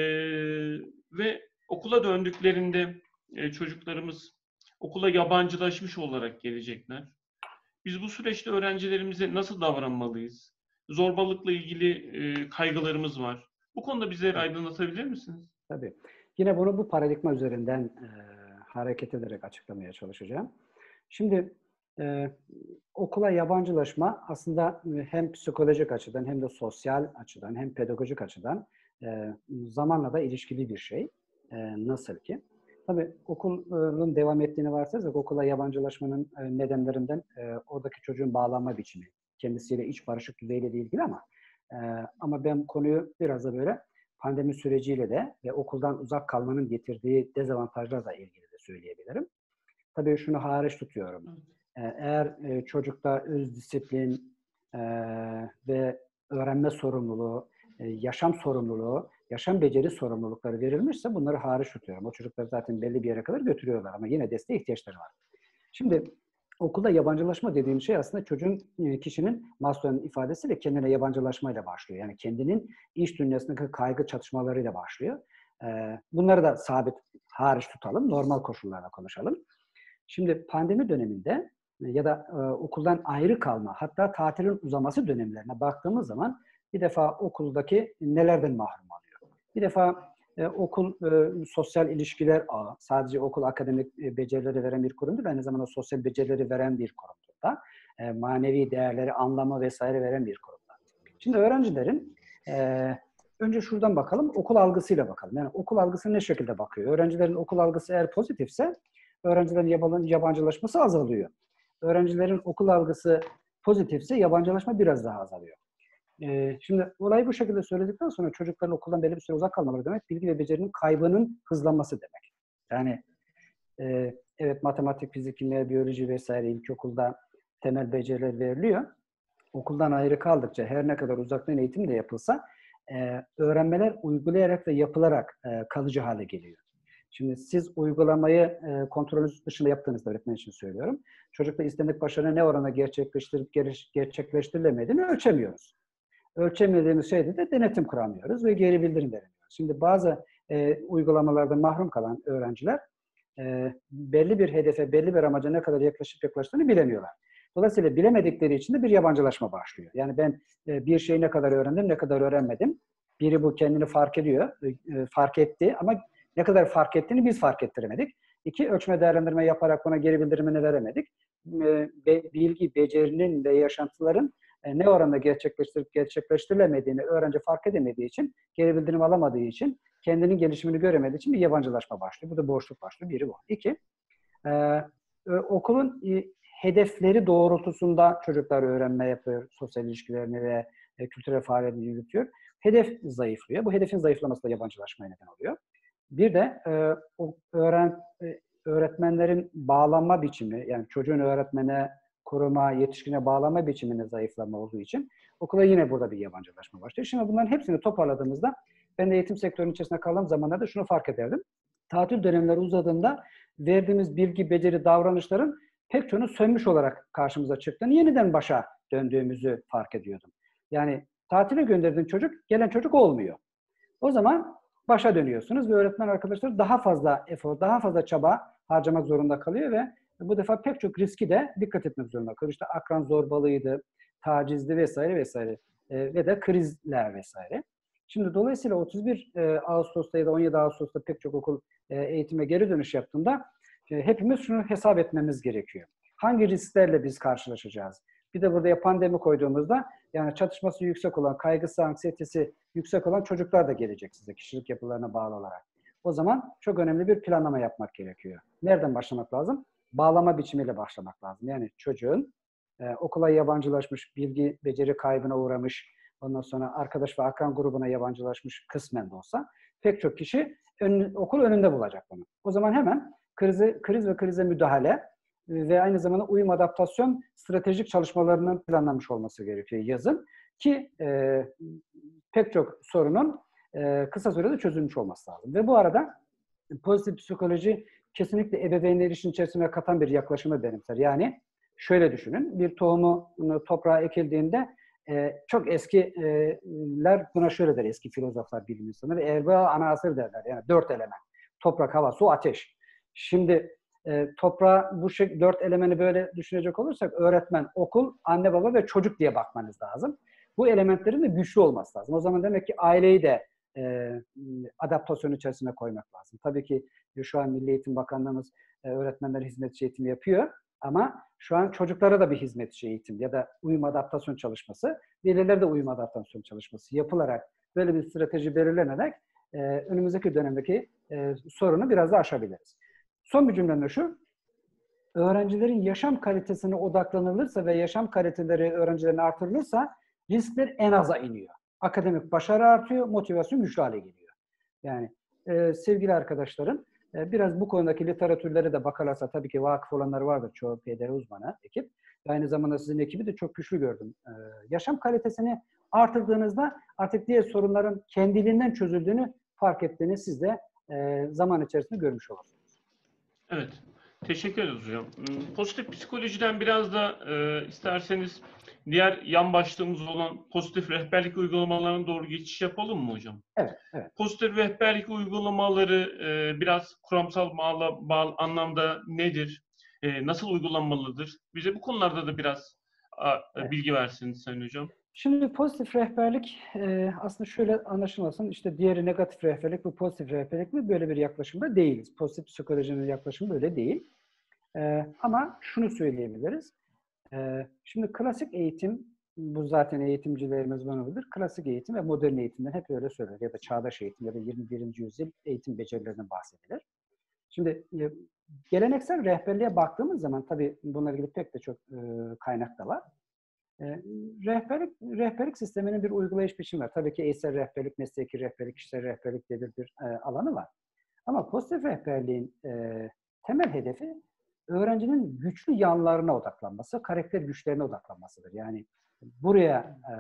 ve okula döndüklerinde e, çocuklarımız okula yabancılaşmış olarak gelecekler. Biz bu süreçte öğrencilerimize nasıl davranmalıyız? Zorbalıkla ilgili e, kaygılarımız var. Bu konuda bize aydınlatabilir misiniz? Tabii. Yine bunu bu paradigma üzerinden e, hareket ederek açıklamaya çalışacağım. Şimdi e, okula yabancılaşma aslında hem psikolojik açıdan hem de sosyal açıdan hem pedagojik açıdan e, zamanla da ilişkili bir şey. E, nasıl ki? Tabii okulun devam ettiğini varsayarsak okula yabancılaşmanın e, nedenlerinden e, oradaki çocuğun bağlanma biçimi. Kendisiyle iç barışık düzeyiyle de ilgili ama e, ama ben konuyu biraz da böyle pandemi süreciyle de ve okuldan uzak kalmanın getirdiği dezavantajlarla ilgili de söyleyebilirim. Tabii şunu hariç tutuyorum. E, eğer e, çocukta öz disiplin e, ve öğrenme sorumluluğu, e, yaşam sorumluluğu, yaşam beceri sorumlulukları verilmişse bunları hariç tutuyorum. O çocukları zaten belli bir yere kadar götürüyorlar ama yine desteğe ihtiyaçları var. Şimdi okulda yabancılaşma dediğim şey aslında çocuğun, kişinin Maslow'un ifadesiyle kendine yabancılaşmayla başlıyor. Yani kendinin iç dünyasındaki kaygı çatışmalarıyla başlıyor. Bunları da sabit hariç tutalım, normal koşullarda konuşalım. Şimdi pandemi döneminde ya da e, okuldan ayrı kalma, hatta tatilin uzaması dönemlerine baktığımız zaman bir defa okuldaki nelerden mahrum alıyor? Bir defa e, okul e, sosyal ilişkiler ağı, sadece okul akademik e, becerileri veren bir kurum değil, aynı zamanda sosyal becerileri veren bir kurumdur da. E, manevi değerleri, anlamı vesaire veren bir kurumda. Şimdi öğrencilerin e, önce şuradan bakalım, okul algısıyla bakalım. Yani okul algısı ne şekilde bakıyor? Öğrencilerin okul algısı eğer pozitifse öğrencilerin yabancılaşması azalıyor. Öğrencilerin okul algısı pozitifse yabancılaşma biraz daha azalıyor. Ee, şimdi olayı bu şekilde söyledikten sonra çocukların okuldan belli bir süre uzak kalmaları demek, bilgi ve becerinin kaybının hızlanması demek. Yani e, evet matematik, fizik, kimya, biyoloji vesaire ilkokulda temel beceriler veriliyor. Okuldan ayrı kaldıkça her ne kadar uzaktan eğitim de yapılsa e, öğrenmeler uygulayarak ve yapılarak e, kalıcı hale geliyor. Şimdi siz uygulamayı e, kontrolünüz dışında yaptığınızda öğretmen için söylüyorum. Çocukla istendik başarı ne oranda gerçekleştirip gerçekleştirilemediğini ölçemiyoruz. Ölçemediğimiz şeyde de denetim kuramıyoruz ve geri bildirim veremiyoruz. Şimdi bazı e, uygulamalarda mahrum kalan öğrenciler e, belli bir hedefe, belli bir amaca ne kadar yaklaşıp yaklaştığını bilemiyorlar. Dolayısıyla bilemedikleri için de bir yabancılaşma başlıyor. Yani ben e, bir şeyi ne kadar öğrendim, ne kadar öğrenmedim. Biri bu kendini fark ediyor, e, fark etti ama ne kadar fark ettiğini biz fark ettiremedik. İki, ölçme değerlendirme yaparak buna geri bildirimini veremedik. E, bilgi, becerinin ve yaşantıların e, ne oranda gerçekleştirip gerçekleştirilemediğini öğrenci fark edemediği için, geri bildirim alamadığı için, kendinin gelişimini göremediği için bir yabancılaşma başlıyor. Bu da boşluk başlıyor. Biri bu. İki, e, okulun e, hedefleri doğrultusunda çocuklar öğrenme yapıyor, sosyal ilişkilerini ve e, kültürel faaliyetini yürütüyor. Hedef zayıflıyor. Bu hedefin zayıflaması da yabancılaşmaya neden oluyor. Bir de e, o öğren, e, öğretmenlerin bağlanma biçimi, yani çocuğun öğretmene, kuruma, yetişkine bağlanma biçimine zayıflama olduğu için okula yine burada bir yabancılaşma başlıyor. Şimdi bunların hepsini toparladığımızda ben de eğitim sektörünün içerisinde kaldığım zamanlarda şunu fark ederdim. Tatil dönemleri uzadığında verdiğimiz bilgi, beceri, davranışların pek çoğunun sönmüş olarak karşımıza çıktığını, yeniden başa döndüğümüzü fark ediyordum. Yani tatile gönderdiğin çocuk, gelen çocuk olmuyor. O zaman başa dönüyorsunuz ve öğretmen arkadaşlar daha fazla efor, daha fazla çaba harcamak zorunda kalıyor ve bu defa pek çok riski de dikkat etmek zorunda kalıyor. İşte akran zorbalığıydı, tacizdi vesaire vesaire e, ve de krizler vesaire. Şimdi dolayısıyla otuz bir Ağustos'ta ya da on yedi Ağustos'ta pek çok okul e, eğitime geri dönüş yaptığında e, hepimiz şunu hesap etmemiz gerekiyor. Hangi risklerle biz karşılaşacağız? Bir de buraya pandemi koyduğumuzda yani çatışması yüksek olan, kaygısı, anksiyetesi yüksek olan çocuklar da gelecek size kişilik yapılarına bağlı olarak. O zaman çok önemli bir planlama yapmak gerekiyor. Nereden başlamak lazım? Bağlama biçimiyle başlamak lazım. Yani çocuğun e, okula yabancılaşmış, bilgi, beceri kaybına uğramış, ondan sonra arkadaş ve akran grubuna yabancılaşmış kısmen de olsa pek çok kişi ön, okul önünde bulacak bunu. O zaman hemen krizi, kriz ve krize müdahale ve aynı zamanda uyum adaptasyon stratejik çalışmalarının planlanmış olması gerekiyor yazın ki e, pek çok sorunun e, kısa sürede çözülmüş olması lazım. Ve bu arada pozitif psikoloji kesinlikle ebeveynler işin içerisine katan bir yaklaşımı benimser. Yani şöyle düşünün, bir tohumu toprağa ekildiğinde e, çok eskiler buna şöyle der, eski filozoflar, bilim insanları, erba anasır derler. Yani dört element. Toprak, hava, su, ateş. Şimdi e, toprağa bu şey, dört elementi böyle düşünecek olursak öğretmen, okul, anne baba ve çocuk diye bakmanız lazım. Bu elementlerin de güçlü olması lazım. O zaman demek ki aileyi de e, adaptasyon içerisine koymak lazım. Tabii ki şu an Milli Eğitim Bakanlığımız e, öğretmenlere hizmetçi eğitim yapıyor ama şu an çocuklara da bir hizmetçi eğitim ya da uyum adaptasyon çalışması, velilere de uyum adaptasyon çalışması yapılarak böyle bir strateji belirlenerek e, önümüzdeki dönemdeki e, sorunu biraz da aşabiliriz. Son bir cümlem de şu, öğrencilerin yaşam kalitesine odaklanılırsa ve yaşam kaliteleri öğrencilerin artırılırsa riskler en aza iniyor. Akademik başarı artıyor, motivasyon güçlü hale geliyor. Yani e, sevgili arkadaşlarım, e, biraz bu konudaki literatürlere de bakarlarsa tabii ki vakıf olanlar vardır çoğu P D R uzmanı ekip. Aynı zamanda sizin ekibi de çok güçlü gördüm. E, yaşam kalitesini artırdığınızda artık diğer sorunların kendiliğinden çözüldüğünü fark ettiğini siz de e, zaman içerisinde görmüş olursunuz. Evet. Teşekkür ederiz hocam. Pozitif psikolojiden biraz da e, isterseniz diğer yan başlığımız olan pozitif rehberlik uygulamalarına doğru geçiş yapalım mı hocam? Evet, evet. Pozitif rehberlik uygulamaları e, biraz kuramsal bağla, bağ, anlamda nedir? E, nasıl uygulanmalıdır? Bize bu konularda da biraz a, Evet. bilgi versiniz Sayın Hocam. Şimdi pozitif rehberlik e, aslında şöyle anlaşılmasın, işte diğeri negatif rehberlik, bu pozitif rehberlik mi? Böyle bir yaklaşımda değiliz. Pozitif psikolojinin yaklaşımı böyle değil. E, ama şunu söyleyebiliriz. E, şimdi klasik eğitim, bu zaten eğitimcilerimiz bunu bilir. Klasik eğitim ve modern eğitimden hep öyle söyler. Ya da çağdaş eğitim ya da yirmi birinci yüzyıl eğitim becerilerinden bahsedilir. Şimdi e, geleneksel rehberliğe baktığımız zaman tabii bununla ilgili pek de çok e, kaynak da var. E, rehberlik, rehberlik sisteminin bir uygulayış biçimi var. Tabii ki eğitsel rehberlik, mesleki rehberlik, kişisel rehberlik diye bir, bir e, alanı var. Ama pozitif rehberliğin e, temel hedefi öğrencinin güçlü yanlarına odaklanması, karakter güçlerine odaklanmasıdır. Yani buraya e,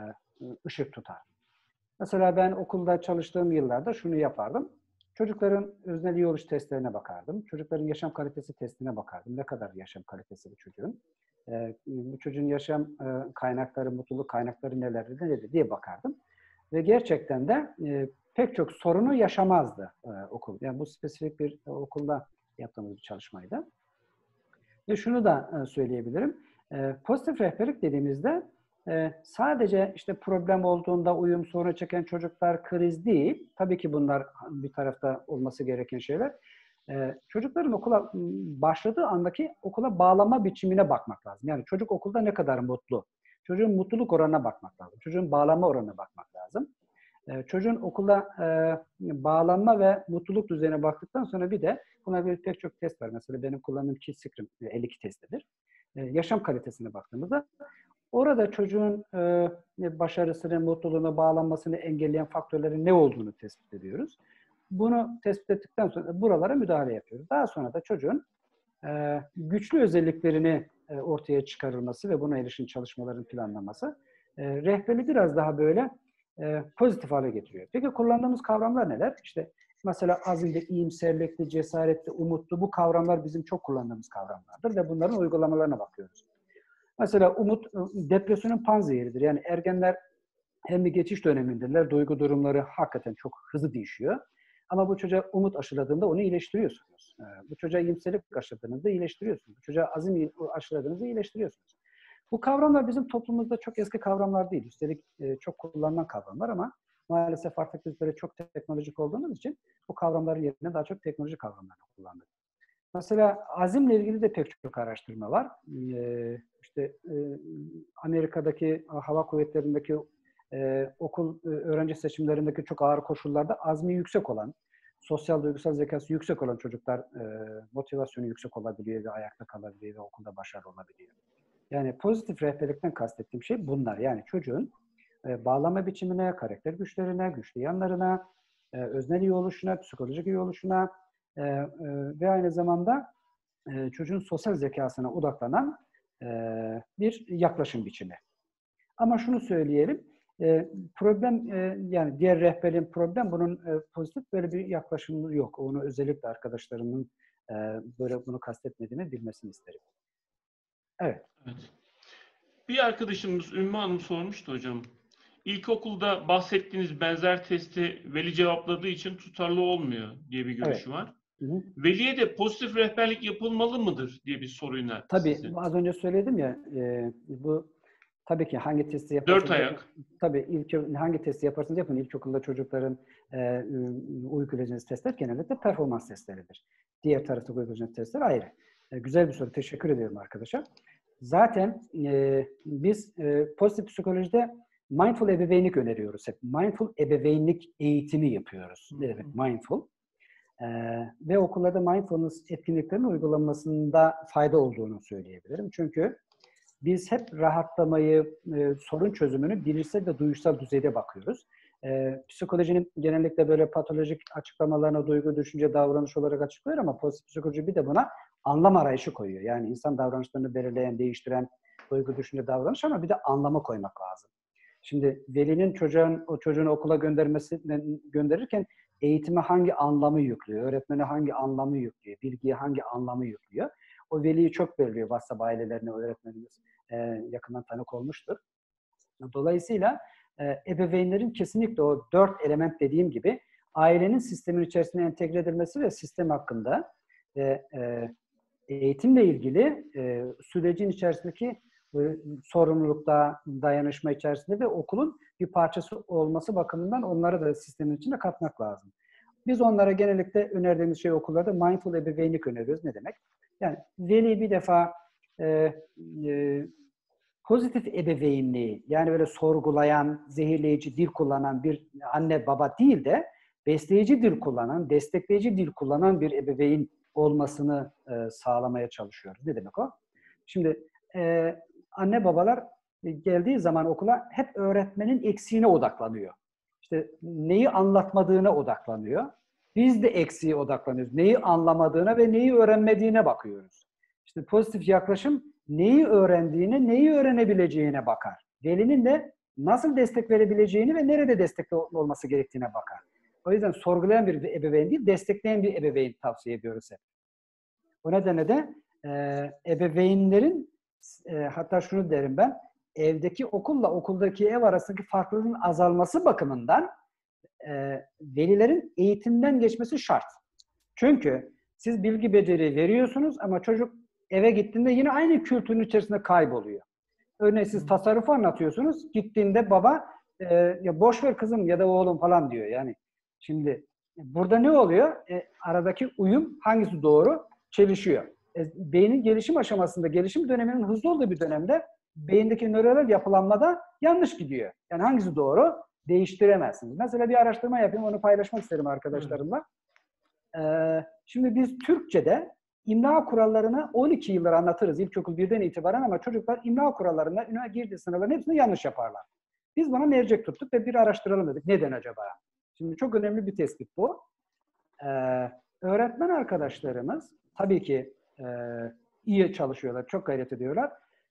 ışık tutar. Mesela ben okulda çalıştığım yıllarda şunu yapardım. Çocukların öznel iyi oluş testlerine bakardım. Çocukların yaşam kalitesi testine bakardım. Ne kadar yaşam kalitesi bu çocuğun? Ee, bu çocuğun yaşam e, kaynakları, mutluluk kaynakları nelerdi, nedir diye bakardım. Ve gerçekten de e, pek çok sorunu yaşamazdı e, okul. Yani bu spesifik bir e, okulda yaptığımız bir çalışmaydı. Ve şunu da e, söyleyebilirim. E, pozitif rehberlik dediğimizde e, sadece işte problem olduğunda uyum sorunu çeken çocuklar kriz değil. Tabii ki bunlar bir tarafta olması gereken şeyler. E, çocukların okula başladığı andaki okula bağlama biçimine bakmak lazım. Yani çocuk okulda ne kadar mutlu? Çocuğun mutluluk oranına bakmak lazım. Çocuğun bağlanma oranına bakmak lazım. E, çocuğun okula e, bağlanma ve mutluluk düzeyine baktıktan sonra bir de buna bir pek çok test var. Mesela benim kullandığım Kill-Scream elli iki testidir. E, yaşam kalitesine baktığımızda orada çocuğun e, başarısını, mutluluğunu, bağlanmasını engelleyen faktörlerin ne olduğunu tespit ediyoruz. Bunu tespit ettikten sonra buralara müdahale yapıyoruz. Daha sonra da çocuğun e, güçlü özelliklerini e, ortaya çıkarılması ve buna ilişkin çalışmaların planlanması e, rehberi biraz daha böyle e, pozitif hale getiriyor. Peki kullandığımız kavramlar neler? İşte mesela azimli, iyimserlikli, cesaretli, umutlu bu kavramlar bizim çok kullandığımız kavramlardır ve bunların uygulamalarına bakıyoruz. Mesela umut depresyonun panzehiridir. Yani ergenler hem bir geçiş dönemindeler, duygu durumları hakikaten çok hızlı değişiyor. Ama bu çocuğa umut aşıladığında onu iyileştiriyorsunuz. Bu çocuğa iyimserlik aşıladığınızda iyileştiriyorsunuz. Bu çocuğa azim aşıladığınızda iyileştiriyorsunuz. Bu kavramlar bizim toplumumuzda çok eski kavramlar değil. Üstelik çok kullanılan kavramlar ama maalesef artık biz böyle çok teknolojik olduğumuz için bu kavramların yerine daha çok teknolojik kavramlarını kullandık. Mesela azimle ilgili de pek çok araştırma var. Ee, işte e, Amerika'daki hava kuvvetlerindeki e, okul e, öğrenci seçimlerindeki çok ağır koşullarda azmi yüksek olan, sosyal duygusal zekası yüksek olan çocuklar e, motivasyonu yüksek olabiliyor ve ayakta kalabiliyor ve okulda başarılı olabiliyor. Yani pozitif rehberlikten kastettiğim şey bunlar. Yani çocuğun e, bağlama biçimine, karakter güçlerine, güçlü yanlarına, e, öznel iyi oluşuna, psikolojik iyi oluşuna e, e, ve aynı zamanda e, çocuğun sosyal zekasına odaklanan e, bir yaklaşım biçimi. Ama şunu söyleyelim, e, problem e, yani diğer rehberin problem bunun e, pozitif böyle bir yaklaşımı yok. Onu özellikle arkadaşlarımın e, böyle bunu kastetmediğini bilmesini isterim. Evet. Evet. Bir arkadaşımız Ümmü Hanım sormuştu hocam. İlkokulda bahsettiğiniz benzer testi veli cevapladığı için tutarlı olmuyor diye bir görüşü Evet. var. Hı hı. Veliye de pozitif rehberlik yapılmalı mıdır diye bir soru yöneltti Tabii size. az önce söyledim ya e, bu tabii ki hangi testi Dört yaparsanız yapın. ayak. Tabii ilk hangi testi yaparsanız yapın. İlkokulda çocukların e, uygulayacağınız testler genellikle performans testleridir. Diğer tarafta uygulayacağınız testler ayrı. E, güzel bir soru. Teşekkür ediyorum arkadaşa. Zaten e, biz e, pozitif psikolojide mindful ebeveynlik öneriyoruz hep. Mindful ebeveynlik eğitimi yapıyoruz. Ne demek mindful? Ee, ve okullarda mindfulness etkinliklerinin uygulanmasında fayda olduğunu söyleyebilirim. Çünkü biz hep rahatlamayı, e, sorun çözümünü bilişsel ve duygusal düzeyde bakıyoruz. E, psikolojinin genellikle böyle patolojik açıklamalarına duygu, düşünce, davranış olarak açıklıyor ama pozitif psikoloji bir de buna anlam arayışı koyuyor. Yani insan davranışlarını belirleyen, değiştiren duygu, düşünce, davranış ama bir de anlamı koymak lazım. Şimdi velinin çocuğun, o çocuğunu okula göndermesi gönderirken eğitime hangi anlamı yüklüyor, öğretmene hangi anlamı yüklüyor, bilgiye hangi anlamı yüklüyor. O veliyi çok belirliyor. WhatsApp ailelerine öğretmenimiz e, yakından tanık olmuştur. Dolayısıyla e, ebeveynlerin kesinlikle o dört element dediğim gibi ailenin sistemin içerisine entegre edilmesi ve sistem hakkında ve e, eğitimle ilgili e, sürecin içerisindeki e, sorumlulukta, dayanışma içerisinde ve okulun bir parçası olması bakımından onları da sistemin içine katmak lazım. Biz onlara genellikle önerdiğimiz şey okullarda mindful ebeveynlik öneriyoruz. Ne demek? Yani veli bir defa e, e, pozitif ebeveynliği, yani böyle sorgulayan, zehirleyici dil kullanan bir anne baba değil de besleyici dil kullanan, destekleyici dil kullanan bir ebeveyn olmasını e, sağlamaya çalışıyoruz. Ne demek o? Şimdi e, anne babalar geldiği zaman okula hep öğretmenin eksiğine odaklanıyor. İşte neyi anlatmadığına odaklanıyor. Biz de eksiğe odaklanıyoruz. Neyi anlamadığına ve neyi öğrenmediğine bakıyoruz. İşte pozitif yaklaşım neyi öğrendiğine, neyi öğrenebileceğine bakar. Velinin de nasıl destek verebileceğini ve nerede destek olması gerektiğine bakar. O yüzden sorgulayan bir ebeveyn değil, destekleyen bir ebeveyn tavsiye ediyoruz hep. O nedenle de e, ebeveynlerin, e, hatta şunu derim ben, evdeki okulla okuldaki ev arasındaki farklılığın azalması bakımından e, velilerin eğitimden geçmesi şart. Çünkü siz bilgi beceri veriyorsunuz ama çocuk eve gittiğinde yine aynı kültürün içerisinde kayboluyor. Örneğin siz tasarrufu anlatıyorsunuz, gittiğinde baba e, ya boş ver kızım ya da oğlum falan diyor. Yani şimdi burada ne oluyor? E, aradaki uyum hangisi doğru? Çelişiyor. E, beynin gelişim aşamasında, gelişim döneminin hızlı olduğu bir dönemde beyindeki nöronal yapılanmada yanlış gidiyor. Yani hangisi doğru? Değiştiremezsiniz. Mesela bir araştırma yapayım, onu paylaşmak isterim arkadaşlarımla. Ee, şimdi biz Türkçe'de imla kurallarını on iki yıldır anlatırız ilkokul birden itibaren ama çocuklar imla kurallarına, üniversite girdi sınavların hepsini yanlış yaparlar. Biz buna mercek tuttuk ve bir araştıralım dedik. Neden acaba? Şimdi çok önemli bir tespit bu. Ee, öğretmen arkadaşlarımız tabii ki e, iyi çalışıyorlar, çok gayret ediyorlar.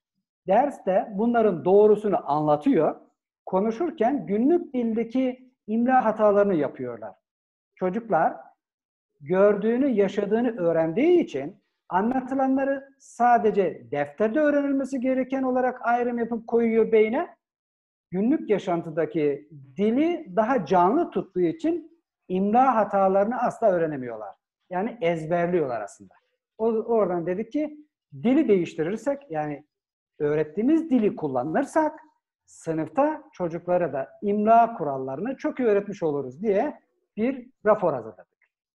Derste bunların doğrusunu anlatıyor. Konuşurken günlük dildeki imla hatalarını yapıyorlar. Çocuklar gördüğünü, yaşadığını öğrendiği için anlatılanları sadece defterde öğrenilmesi gereken olarak ayrım yapıp koyuyor beyne. Günlük yaşantıdaki dili daha canlı tuttuğu için imla hatalarını asla öğrenemiyorlar. Yani ezberliyorlar aslında. O, oradan dedik ki dili değiştirirsek, yani öğrettiğimiz dili kullanırsak sınıfta çocuklara da imla kurallarını çok iyi öğretmiş oluruz diye bir rapor hazırladık.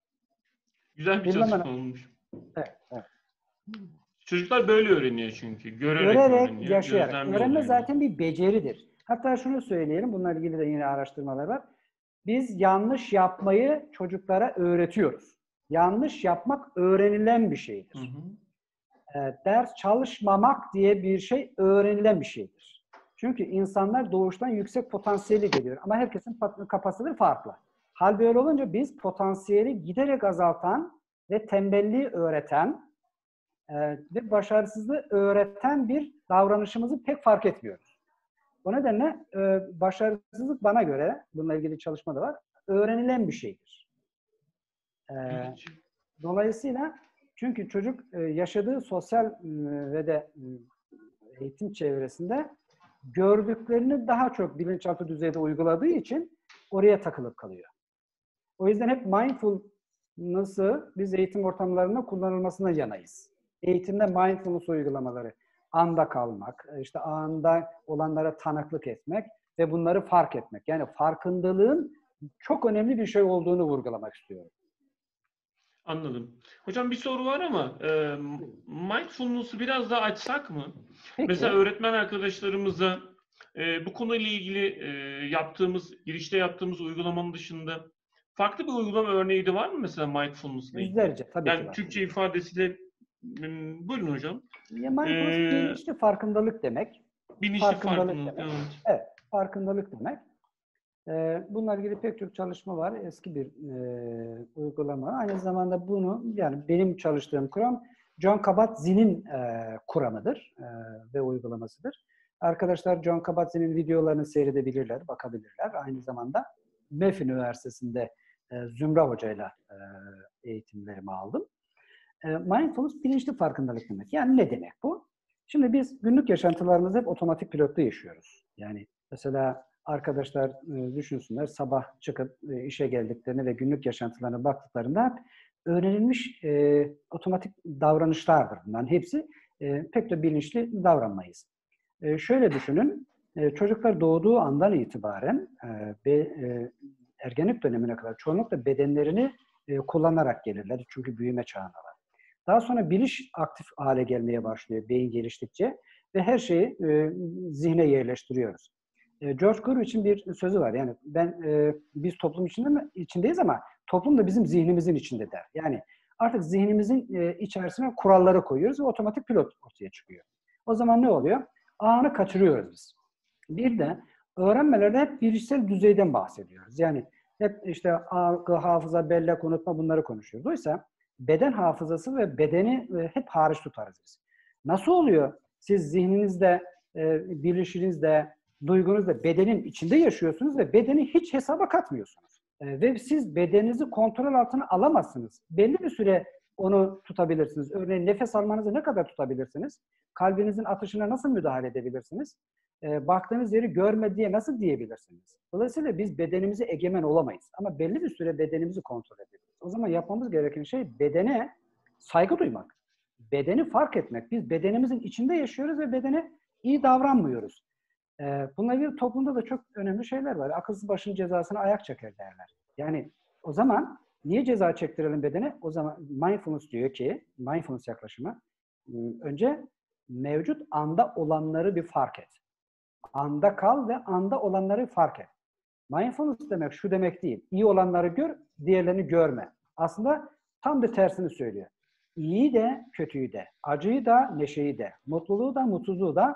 Güzel bir Bilmem çalışma olmuş. Evet, evet. Çocuklar böyle öğreniyor çünkü. Görerek Görerek, öğreniyor, yaşayarak. gözlemliyor Öğrenme oluyor. zaten bir beceridir. Hatta şunu söyleyelim, bununla ilgili de yine araştırmalar var. Biz yanlış yapmayı çocuklara öğretiyoruz. Yanlış yapmak öğrenilen bir şeydir. Hı hı. E, ders çalışmamak diye bir şey öğrenilen bir şeydir. Çünkü insanlar doğuştan yüksek potansiyeli geliyor. Ama herkesin kapasiteleri farklı. Hal böyle olunca biz potansiyeli giderek azaltan ve tembelliği öğreten Ee, ve başarısızlığı öğreten bir davranışımızı pek fark etmiyoruz. O nedenle e, başarısızlık bana göre, bununla ilgili çalışma da var, öğrenilen bir şeydir. Ee, dolayısıyla çünkü çocuk e, yaşadığı sosyal e, ve de e, eğitim çevresinde gördüklerini daha çok bilinçaltı düzeyde uyguladığı için oraya takılıp kalıyor. O yüzden hep mindfulness'ı biz eğitim ortamlarında kullanılmasına yanayız. Eğitimde mindfulness uygulamaları, anda kalmak, işte anda olanlara tanıklık etmek ve bunları fark etmek. Yani farkındalığın çok önemli bir şey olduğunu vurgulamak istiyorum. Anladım. Hocam bir soru var ama e, mindfulness'ı biraz daha açsak mı? Peki. Mesela öğretmen arkadaşlarımıza E, bu konuyla ilgili e, yaptığımız, girişte yaptığımız uygulamanın dışında farklı bir uygulama örneği de var mı mesela mindfulness'la ilgili? Yüzlerce tabii ki Yani var. Türkçe ifadesiyle m, buyurun hocam. Ya E, mindfulness bilinçli farkındalık demek. bilinçli Farkındalık farkındalık, demek. evet. Evet, farkındalık demek. Ee, bununla ilgili pek çok çalışma var. Eski bir e, uygulama. Aynı zamanda bunu, yani benim çalıştığım kuram John Kabat-Zinn'in e, kuramıdır e, ve uygulamasıdır. Arkadaşlar John Kabat-Zinn'in videolarını seyredebilirler, bakabilirler. Aynı zamanda M E F Üniversitesi'nde e, Zümra Hoca'yla e, eğitimlerimi aldım. E, mindfulness bilinçli farkındalık demek. Yani ne demek bu? Şimdi biz günlük yaşantılarımızda hep otomatik pilotta yaşıyoruz. Yani mesela arkadaşlar e, düşünsünler, sabah çıkıp e, işe geldiklerini ve günlük yaşantılarına baktıklarında hep öğrenilmiş e, otomatik davranışlardır bunların hepsi. E, pek de bilinçli davranmayız. E, şöyle düşünün, e, çocuklar doğduğu andan itibaren e, be, e, ergenlik dönemine kadar çoğunlukla bedenlerini e, kullanarak gelirler. Çünkü büyüme çağındalar. Daha sonra bilinç aktif hale gelmeye başlıyor beyin geliştikçe ve her şeyi e, zihne yerleştiriyoruz. E, George Guru için bir sözü var. Yani ben e, biz toplum içinde mi içindeyiz ama toplum da bizim zihnimizin içinde der. Yani artık zihnimizin e, içerisine kuralları koyuyoruz ve otomatik pilot ortaya çıkıyor. O zaman ne oluyor? Anı kaçırıyoruz biz. Bir de öğrenmelerde hep bilişsel düzeyden bahsediyoruz. Yani hep işte algı, hafıza, bellek, unutma bunları konuşuyoruz. Oysa beden hafızası ve bedeni hep hariç tutarız biz. Nasıl oluyor? Siz zihninizde, e, bilişinizde, duygunuzda bedenin içinde yaşıyorsunuz ve bedeni hiç hesaba katmıyorsunuz. E, ve siz bedeninizi kontrol altına alamazsınız. Belli bir süre onu tutabilirsiniz. Örneğin nefes almanızı ne kadar tutabilirsiniz? Kalbinizin atışına nasıl müdahale edebilirsiniz? E, baktığınız yeri görme diye nasıl diyebilirsiniz? Dolayısıyla biz bedenimize egemen olamayız. Ama belli bir süre bedenimizi kontrol edebiliriz. O zaman yapmamız gereken şey bedene saygı duymak. Bedeni fark etmek. Biz bedenimizin içinde yaşıyoruz ve bedene iyi davranmıyoruz. E, bununla ilgili toplumda da çok önemli şeyler var. Akılsız başın cezasına ayak çeker derler. Yani o zaman niye ceza çektirelim bedene? O zaman mindfulness diyor ki, mindfulness yaklaşımı, önce mevcut anda olanları bir fark et. Anda kal ve anda olanları fark et. Mindfulness demek şu demek değil. İyi olanları gör, diğerlerini görme. Aslında tam da tersini söylüyor. İyiyi de, kötüyü de, acıyı da, neşeyi de, mutluluğu da, mutsuzluğu da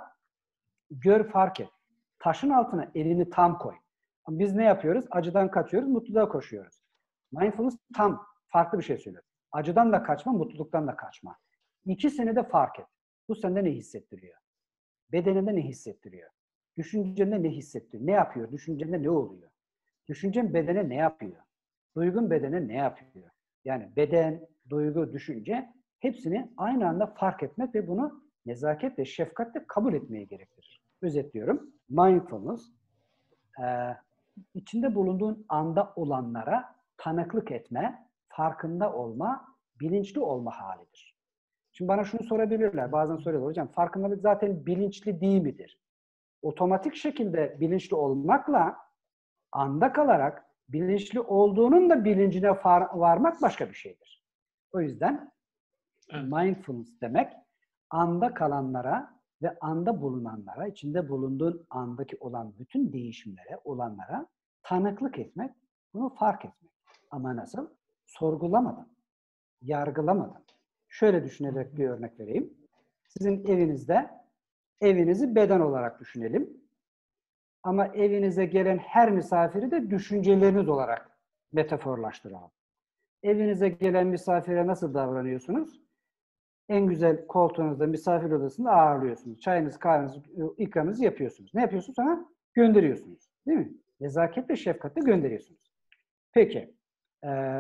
gör, fark et. Taşın altına elini tam koy. Biz ne yapıyoruz? Acıdan kaçıyoruz, mutluluğa koşuyoruz. Mindfulness tam farklı bir şey söylüyor. Acıdan da kaçma, mutluluktan da kaçma. İkisini de fark et. Bu sende ne hissettiriyor? Bedeninde ne hissettiriyor? Düşüncende ne hissettiriyor? Ne yapıyor? Düşüncende ne oluyor? Düşüncen bedene ne yapıyor? Duygun bedene ne yapıyor? Yani beden, duygu, düşünce hepsini aynı anda fark etmek ve bunu nezaket ve şefkatle kabul etmeye gerektirir. Özetliyorum. Mindfulness, e, içinde bulunduğun anda olanlara tanıklık etme, farkında olma, bilinçli olma halidir. Şimdi bana şunu sorabilirler, bazen soruyorlar, hocam farkındalık zaten bilinçli değil midir? Otomatik şekilde bilinçli olmakla anda kalarak bilinçli olduğunun da bilincine varmak başka bir şeydir. O yüzden evet, mindfulness demek anda kalanlara ve anda bulunanlara, içinde bulunduğun andaki olan bütün değişimlere, olanlara tanıklık etmek, bunu fark etmek. Ama nasıl? Sorgulamadan, yargılamadan. Şöyle düşünerek bir örnek vereyim. Sizin evinizde, evinizi beden olarak düşünelim. Ama evinize gelen her misafiri de düşünceleriniz olarak metaforlaştıralım. Evinize gelen misafire nasıl davranıyorsunuz? En güzel koltuğunuzda, misafir odasında ağırlıyorsunuz. Çayınız, kahveniz, ikramınızı yapıyorsunuz. Ne yapıyorsunuz? Sonra gönderiyorsunuz. Değil mi? Nezaket ve şefkatle gönderiyorsunuz. Peki, e,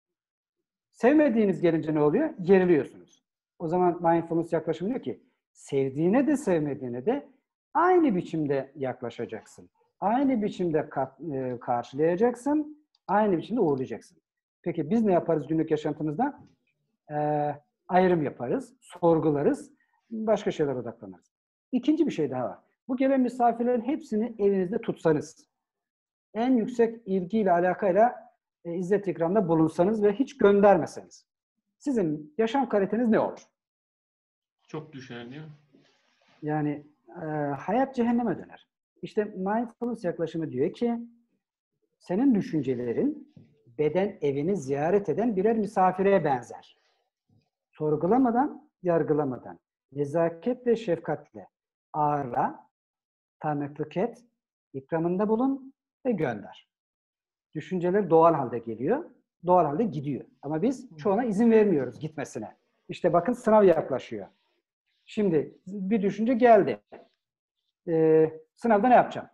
sevmediğiniz gelince ne oluyor? Geriliyorsunuz. O zaman mindfulness yaklaşımı diyor ki, sevdiğine de sevmediğine de aynı biçimde yaklaşacaksın. Aynı biçimde karşılayacaksın. Aynı biçimde uğurlayacaksın. Peki biz ne yaparız günlük yaşantımızda? Ee, ayrım yaparız, sorgularız, başka şeylere odaklanırız. İkinci bir şey daha var. Bu gelen misafirlerin hepsini evinizde tutsanız, en yüksek ilgiyle, alakayla e, izzet ikramda bulunsanız ve hiç göndermeseniz, sizin yaşam kaliteniz ne olur? Çok düşer değil mi? Yani e, hayat cehenneme döner. İşte mindfulness yaklaşımı diyor ki senin düşüncelerin beden evini ziyaret eden birer misafire benzer. Sorgulamadan, yargılamadan, nezaket ve şefkatle ağırla, tanıklık et, ikramında bulun ve gönder. Düşünceler doğal halde geliyor, doğal halde gidiyor. Ama biz çoğuna izin vermiyoruz gitmesine. İşte bakın sınav yaklaşıyor. Şimdi bir düşünce geldi. Ee, sınavda ne yapacağım?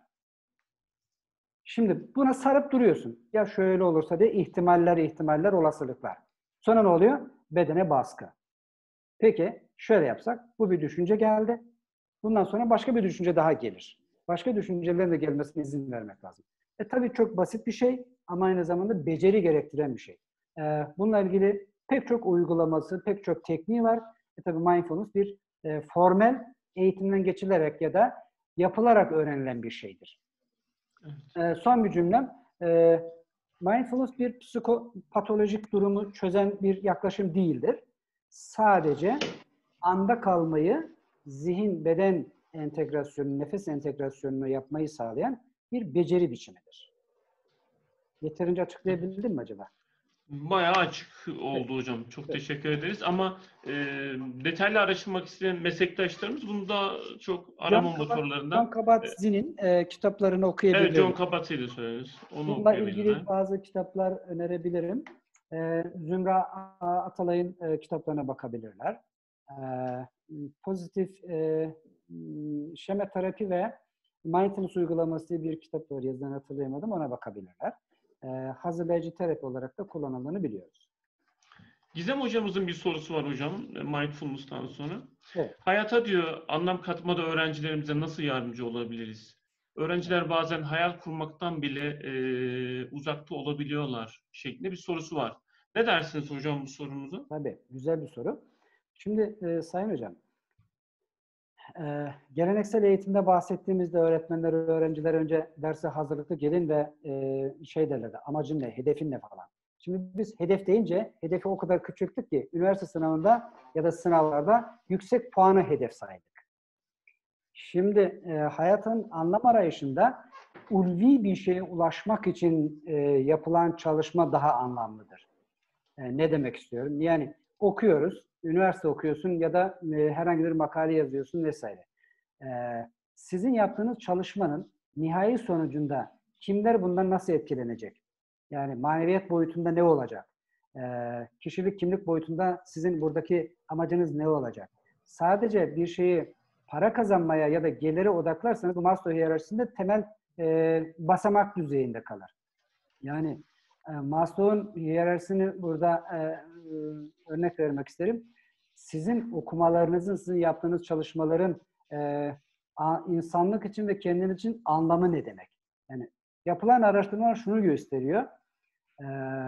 Şimdi buna sarıp duruyorsun. Ya şöyle olursa diye ihtimaller, ihtimaller, olasılıklar. Sonra ne oluyor? Bedene baskı. Peki şöyle yapsak, bu bir düşünce geldi. Bundan sonra başka bir düşünce daha gelir. Başka düşüncelerin de gelmesine izin vermek lazım. E tabii çok basit bir şey ama aynı zamanda beceri gerektiren bir şey. E, bununla ilgili pek çok uygulaması, pek çok tekniği var. E tabii mindfulness bir e, formel eğitimden geçilerek ya da yapılarak öğrenilen bir şeydir. E, son bir cümlem. E, mindfulness bir psikopatolojik durumu çözen bir yaklaşım değildir. Sadece anda kalmayı, zihin, beden entegrasyonu, nefes entegrasyonunu yapmayı sağlayan bir beceri biçimidir. Yeterince açıklayabildim mi acaba? Bayağı açık oldu Evet. hocam. Çok Evet. teşekkür ederiz. Ama e, detaylı araştırmak isteyen meslektaşlarımız bunu da çok arama John motorlarından e, Kabat-Zinn'in e, kitaplarını evet, John okuyabilirler. Kabat-Zinn söylediniz. Onu Bununla ilgili okuyabilirler. bazı kitaplar önerebilirim. E, Zümra Atalay'ın e, kitaplarına bakabilirler. E, pozitif e, şema terapi ve mindfulness uygulaması diye bir kitap var. Yazıdan hatırlayamadım. Ona bakabilirler. E, hazırlayıcı terapi olarak da kullanıldığını biliyoruz. Gizem hocamızın bir sorusu var hocam. Mindfulness'tan sonra. Evet. Hayata diyor anlam katmada öğrencilerimize nasıl yardımcı olabiliriz? Öğrenciler bazen hayal kurmaktan bile e, uzakta olabiliyorlar şeklinde bir sorusu var. Ne dersiniz hocam bu sorumuza? Tabii. Güzel bir soru. Şimdi e, Sayın Hocam, Ee, geleneksel eğitimde bahsettiğimizde öğretmenler, öğrenciler önce derse hazırlıklı gelin ve e, şey derlerdi, amacın ne, hedefin ne falan. Şimdi biz hedef deyince hedefi o kadar küçülttük ki üniversite sınavında ya da sınavlarda yüksek puanı hedef saydık. Şimdi e, hayatın anlam arayışında ulvi bir şeye ulaşmak için e, yapılan çalışma daha anlamlıdır. E, ne demek istiyorum? Yani okuyoruz, üniversite okuyorsun ya da e, herhangi bir makale yazıyorsun vesaire. Ee, sizin yaptığınız çalışmanın nihai sonucunda kimler bundan nasıl etkilenecek? Yani maneviyat boyutunda ne olacak? Ee, kişilik kimlik boyutunda sizin buradaki amacınız ne olacak? Sadece bir şeyi para kazanmaya ya da gelire odaklarsanız bu Maslow hiyerarşisinde temel e, basamak düzeyinde kalır. Yani e, Maslow'un hiyerarşisini burada e, e, örnek vermek isterim. Sizin okumalarınızın, sizin yaptığınız çalışmaların e, a, insanlık için ve kendiniz için anlamı ne demek? Yani yapılan araştırmalar şunu gösteriyor. E,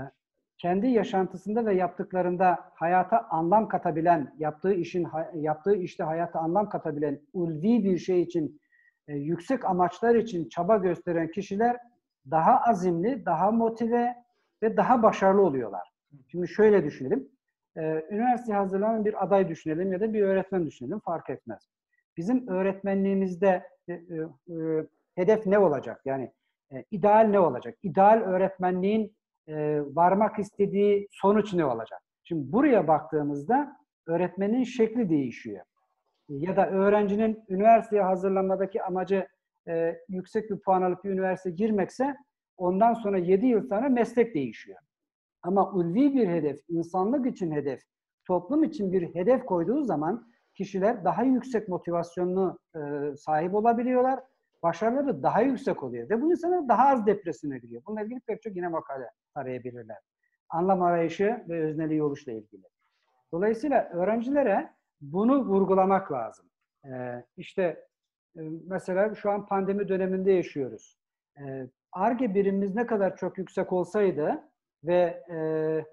kendi yaşantısında ve yaptıklarında hayata anlam katabilen, yaptığı işin yaptığı işte hayata anlam katabilen ulvi bir şey için, e, yüksek amaçlar için çaba gösteren kişiler daha azimli, daha motive ve daha başarılı oluyorlar. Şimdi şöyle düşünelim. Ee, üniversiteye hazırlanan bir aday düşünelim ya da bir öğretmen düşünelim, fark etmez. Bizim öğretmenliğimizde e, e, e, hedef ne olacak? Yani e, ideal ne olacak? İdeal öğretmenliğin e, varmak istediği sonuç ne olacak? Şimdi buraya baktığımızda öğretmenin şekli değişiyor. Ya da öğrencinin üniversiteye hazırlanmadaki amacı e, yüksek bir puan alıp bir üniversiteye girmekse ondan sonra yedi yıl sonra meslek değişiyor. Ama ulvi bir hedef, insanlık için hedef, toplum için bir hedef koyduğu zaman kişiler daha yüksek motivasyonlu e, sahip olabiliyorlar. Başarıları daha yüksek oluyor. Ve bu insanlar daha az depresyona giriyor. Bununla ilgili pek çok yine makale arayabilirler. Anlam arayışı ve özneli oluşla ilgili. Dolayısıyla öğrencilere bunu vurgulamak lazım. Ee, işte e, mesela şu an pandemi döneminde yaşıyoruz. Ee, Ar-Ge birimimiz ne kadar çok yüksek olsaydı ve e,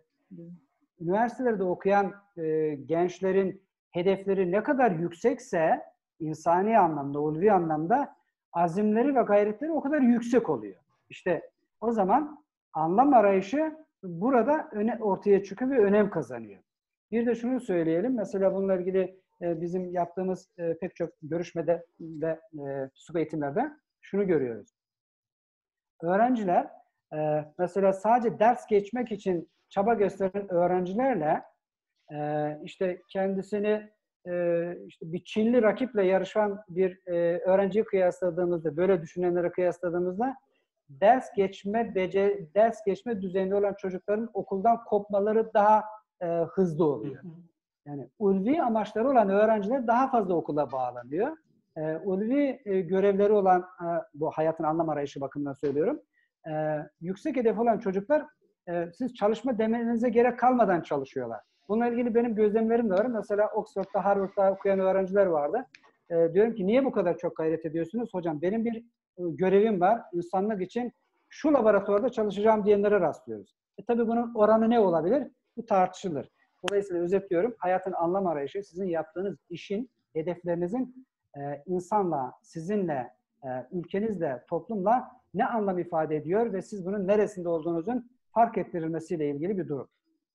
üniversitelerde okuyan e, gençlerin hedefleri ne kadar yüksekse insani anlamda, ulvi anlamda azimleri ve gayretleri o kadar yüksek oluyor. İşte o zaman anlam arayışı burada öne, ortaya çıkıyor ve önem kazanıyor. Bir de şunu söyleyelim. Mesela bununla ilgili e, bizim yaptığımız e, pek çok görüşmede ve e, psiko eğitimlerde şunu görüyoruz. Öğrenciler e, mesela sadece ders geçmek için çaba gösteren öğrencilerle e, işte kendisini e, işte bir Çinli rakiple yarışan bir e, öğrenciyi kıyasladığımızda, böyle düşünenlere kıyasladığımızda ders geçme bece ders geçme düzeyinde olan çocukların okuldan kopmaları daha e, hızlı oluyor. Yani ulvi amaçları olan öğrenciler daha fazla okula bağlanıyor. E, ulvi e, görevleri olan, e, bu hayatın anlam arayışı bakımından söylüyorum, e, yüksek hedef olan çocuklar e, siz çalışma demenize gerek kalmadan çalışıyorlar. Bununla ilgili benim gözlemlerim de var. Mesela Oxford'da, Harvard'da okuyan öğrenciler vardı. E, diyorum ki niye bu kadar çok gayret ediyorsunuz? Hocam benim bir e, görevim var. İnsanlık için şu laboratuvarda çalışacağım diyenlere rastlıyoruz. E, tabii bunun oranı ne olabilir? Bu tartışılır. Dolayısıyla özetliyorum. Hayatın anlam arayışı sizin yaptığınız işin, hedeflerinizin e, insanla, sizinle, e, ülkenizle, toplumla ne anlam ifade ediyor ve siz bunun neresinde olduğunuzun fark ettirilmesiyle ilgili bir durum.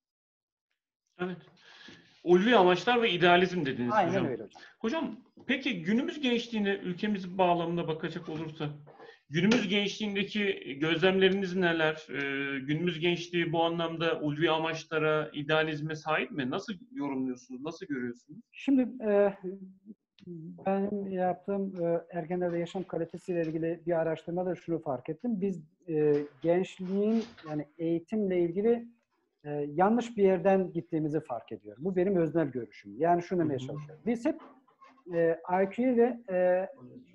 Evet. Ulvi amaçlar ve idealizm dediniz Aynen hocam. öyle hocam. Hocam peki günümüz gençliğine ülkemiz bağlamında bakacak olursa günümüz gençliğindeki gözlemleriniz neler? Ee, günümüz gençliği bu anlamda ulvi amaçlara, idealizme sahip mi? Nasıl yorumluyorsunuz? Nasıl görüyorsunuz? Şimdi e, benim yaptığım e, ergenlerde yaşam kalitesiyle ilgili bir araştırmada şunu fark ettim. Biz e, gençliğin yani eğitimle ilgili e, yanlış bir yerden gittiğimizi fark ediyorum. Bu benim öznel görüşüm. Yani şunu demeye çalışıyorum. Biz hep e, I Q'ye ve e,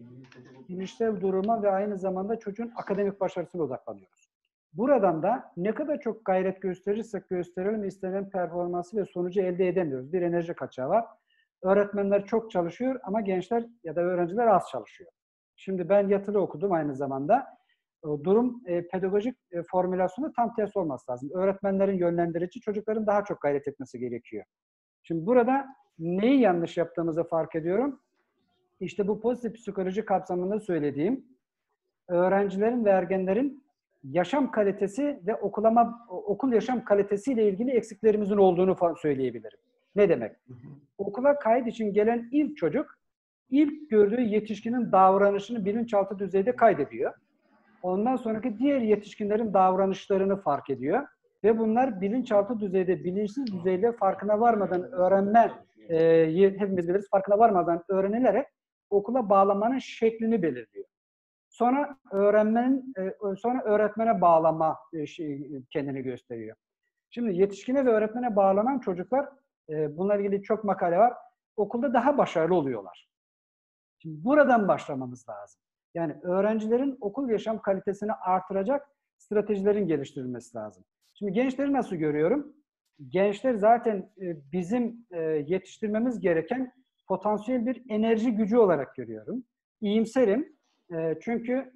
bilişsel duruma ve aynı zamanda çocuğun akademik başarısına odaklanıyoruz. Buradan da ne kadar çok gayret gösterirsek gösterelim istenen performansı ve sonucu elde edemiyoruz. Bir enerji kaçağı var. Öğretmenler çok çalışıyor ama gençler ya da öğrenciler az çalışıyor. Şimdi ben yatılı okudum aynı zamanda. Durum e, pedagojik e, formülasyonu tam tersi olması lazım. Öğretmenlerin yönlendirici, çocukların daha çok gayret etmesi gerekiyor. Şimdi burada neyi yanlış yaptığımızı fark ediyorum. İşte bu pozitif psikoloji kapsamında söylediğim öğrencilerin ve ergenlerin yaşam kalitesi ve okulama, okul yaşam kalitesiyle ilgili eksiklerimizin olduğunu söyleyebilirim. Ne demek? Okula kayıt için gelen ilk çocuk ilk gördüğü yetişkinin davranışını bilinçaltı düzeyde kaydediyor. Ondan sonraki diğer yetişkinlerin davranışlarını fark ediyor. Ve bunlar bilinçaltı düzeyde, bilinçsiz düzeyde farkına varmadan öğrenme, e, hepimiz biliriz, farkına varmadan öğrenilerek okula bağlamanın şeklini belirliyor. Sonra öğrenmenin, sonra öğretmene bağlama kendini gösteriyor. Şimdi yetişkine ve öğretmene bağlanan çocuklar, bununla ilgili çok makale var, okulda daha başarılı oluyorlar. Şimdi buradan başlamamız lazım. Yani öğrencilerin okul yaşam kalitesini artıracak stratejilerin geliştirilmesi lazım. Şimdi gençleri nasıl görüyorum? Gençler zaten bizim yetiştirmemiz gereken potansiyel bir enerji gücü olarak görüyorum. İyimserim. Çünkü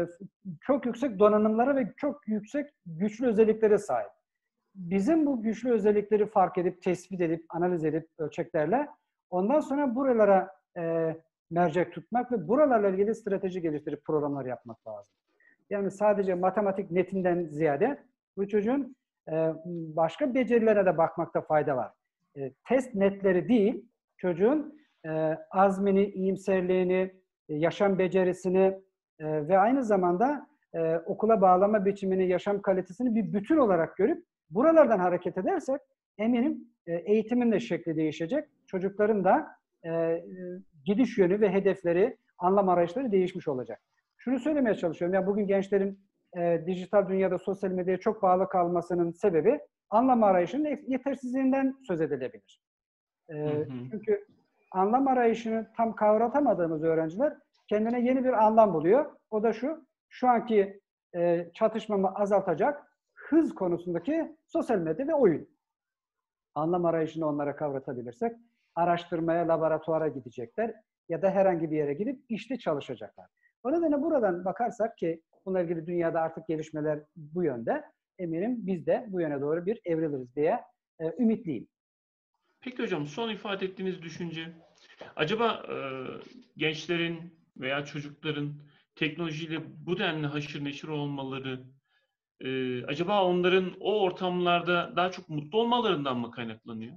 çok yüksek donanımlara ve çok yüksek güçlü özelliklere sahip. Bizim bu güçlü özellikleri fark edip, tespit edip, analiz edip ölçeklerle ondan sonra buralara e, mercek tutmak ve buralarla ilgili strateji geliştirip programlar yapmak lazım. Yani sadece matematik netinden ziyade bu çocuğun e, başka becerilerine de bakmakta fayda var. E, test netleri değil, çocuğun e, azmini, iyimserliğini, e, yaşam becerisini e, ve aynı zamanda e, okula bağlama biçimini, yaşam kalitesini bir bütün olarak görüp buralardan hareket edersek eminim e, eğitimin de şekli değişecek. Çocukların da e, gidiş yönü ve hedefleri, anlam arayışları değişmiş olacak. Şunu söylemeye çalışıyorum. Ya bugün gençlerin e, dijital dünyada sosyal medyaya çok bağlı kalmasının sebebi anlam arayışının yetersizliğinden söz edilebilir. E, hı hı. Çünkü anlam arayışını tam kavratamadığımız öğrenciler kendine yeni bir anlam buluyor. O da şu, şu anki e, çatışmamı azaltacak hız konusundaki sosyal medya ve oyun. Anlam arayışını onlara kavratabilirsek araştırmaya, laboratuvara gidecekler ya da herhangi bir yere gidip işte çalışacaklar. O nedenle buradan bakarsak ki bununla ilgili dünyada artık gelişmeler bu yönde, eminim biz de bu yöne doğru bir evriliriz diye e, ümitliyim. Peki hocam, son ifade ettiğiniz düşünce, acaba e, gençlerin veya çocukların teknolojiyle bu denli haşır neşir olmaları, e, acaba onların o ortamlarda daha çok mutlu olmalarından mı kaynaklanıyor?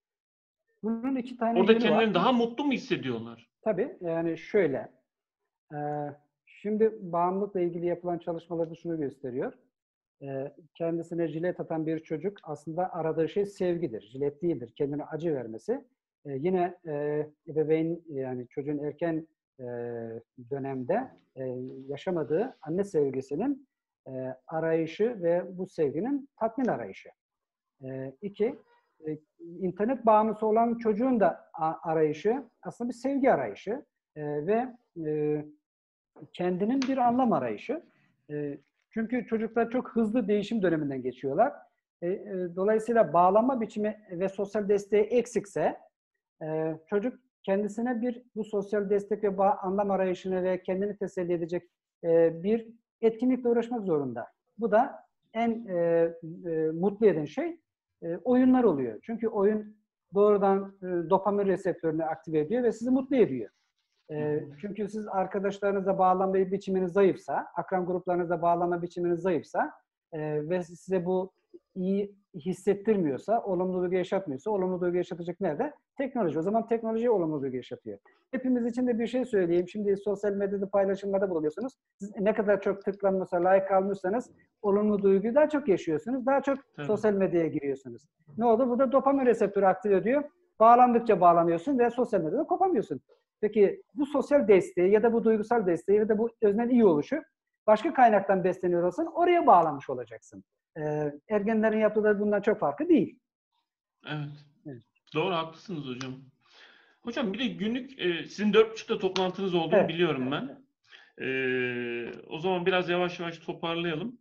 Bunun iki tane Orada yönü var. kendilerini daha mutlu mu hissediyorlar? Tabii, yani şöyle, e, Şimdi bağımlılıkla ilgili yapılan çalışmalar da şunu gösteriyor. Ee, kendisine jilet atan bir çocuk aslında aradığı şey sevgidir, jilet değildir. Kendine acı vermesi. Ee, yine e, ebeveyn yani çocuğun erken e, dönemde e, yaşamadığı anne sevgisinin e, arayışı ve bu sevginin tatmin arayışı. E, iki, e, internet bağımlısı olan çocuğun da arayışı aslında bir sevgi arayışı e, ve e, kendinin bir anlam arayışı. E, çünkü çocuklar çok hızlı değişim döneminden geçiyorlar. E, e, dolayısıyla bağlanma biçimi ve sosyal desteği eksikse e, çocuk kendisine bir bu sosyal destek ve bağ, anlam arayışını ve kendini teselli edecek e, bir etkinlikle uğraşmak zorunda. Bu da en e, e, mutlu eden şey e, oyunlar oluyor. Çünkü oyun doğrudan e, dopamin reseptörünü aktive ediyor ve sizi mutlu ediyor. E, çünkü siz arkadaşlarınızla bağlanma biçiminiz zayıfsa, akran gruplarınızla bağlanma biçiminiz zayıfsa e, ve size bu iyi hissettirmiyorsa, olumlu duygu yaşatmıyorsa, olumlu duygu yaşatacak nerede? Teknoloji. O zaman teknoloji olumlu duygu yaşatıyor. Hepimiz için de bir şey söyleyeyim. Şimdi sosyal medyada paylaşımlarda bulunuyorsunuz. Siz ne kadar çok tıklanmışsa, like almışsanız olumlu duyguyu daha çok yaşıyorsunuz. Daha çok Tabii. sosyal medyaya giriyorsunuz. Ne oldu? Burada dopamin reseptörü aktive ediyor. Bağlandıkça bağlanıyorsun ve sosyal medyada kopamıyorsun. Peki bu sosyal desteği ya da bu duygusal desteği ya da bu öznel iyi oluşu başka kaynaktan besleniyor olsan oraya bağlanmış olacaksın. Ee, ergenlerin yaptığı da bundan çok farklı değil. Evet. Evet. Doğru, haklısınız hocam. Hocam bir de günlük e, sizin dört buçukta toplantınız olduğunu Evet. biliyorum ben. E, o zaman biraz yavaş yavaş toparlayalım.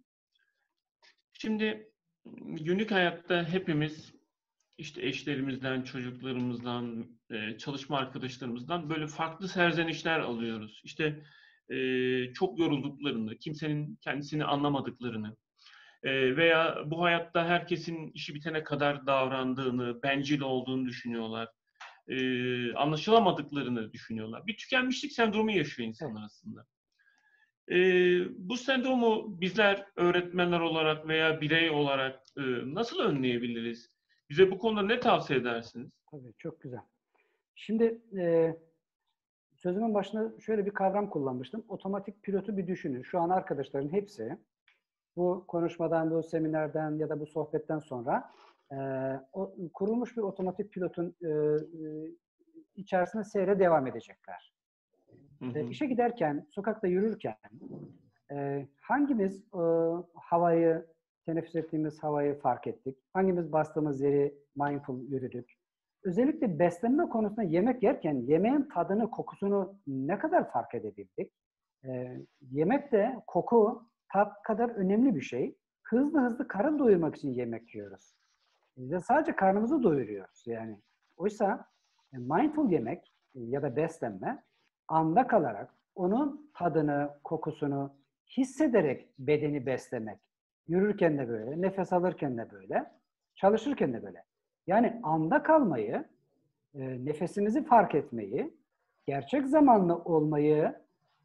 Şimdi günlük hayatta hepimiz işte eşlerimizden, çocuklarımızdan, e, çalışma arkadaşlarımızdan böyle farklı serzenişler alıyoruz. İşte e, çok yorulduklarını, kimsenin kendisini anlamadıklarını e, veya bu hayatta herkesin işi bitene kadar davrandığını, bencil olduğunu düşünüyorlar. E, anlaşılamadıklarını düşünüyorlar. Bir tükenmişlik sendromu yaşıyor insanlar Evet. aslında. E, bu sendromu bizler öğretmenler olarak veya birey olarak e, nasıl önleyebiliriz? Bize bu konuda ne tavsiye edersiniz? Tabii, çok güzel. Şimdi e, sözümün başında şöyle bir kavram kullanmıştım. Otomatik pilotu bir düşünün. Şu an arkadaşların hepsi bu konuşmadan, bu seminerden ya da bu sohbetten sonra e, o, kurulmuş bir otomatik pilotun e, e, içerisinde seyre devam edecekler. Hı E, hı. işe giderken, sokakta yürürken e, hangimiz e, havayı, teneffüs ettiğimiz havayı fark ettik? Hangimiz bastığımız yeri mindful yürüdük? Özellikle beslenme konusunda yemek yerken yemeğin tadını, kokusunu ne kadar fark edebildik? E, yemek de koku, tat kadar önemli bir şey. Hızlı hızlı karın doyurmak için yemek yiyoruz. Ve sadece karnımızı doyuruyoruz yani. Oysa e, mindful yemek e, ya da beslenme anda kalarak onun tadını, kokusunu hissederek bedeni beslemek. Yürürken de böyle, nefes alırken de böyle, çalışırken de böyle. Yani anda kalmayı, e, nefesimizi fark etmeyi, gerçek zamanlı olmayı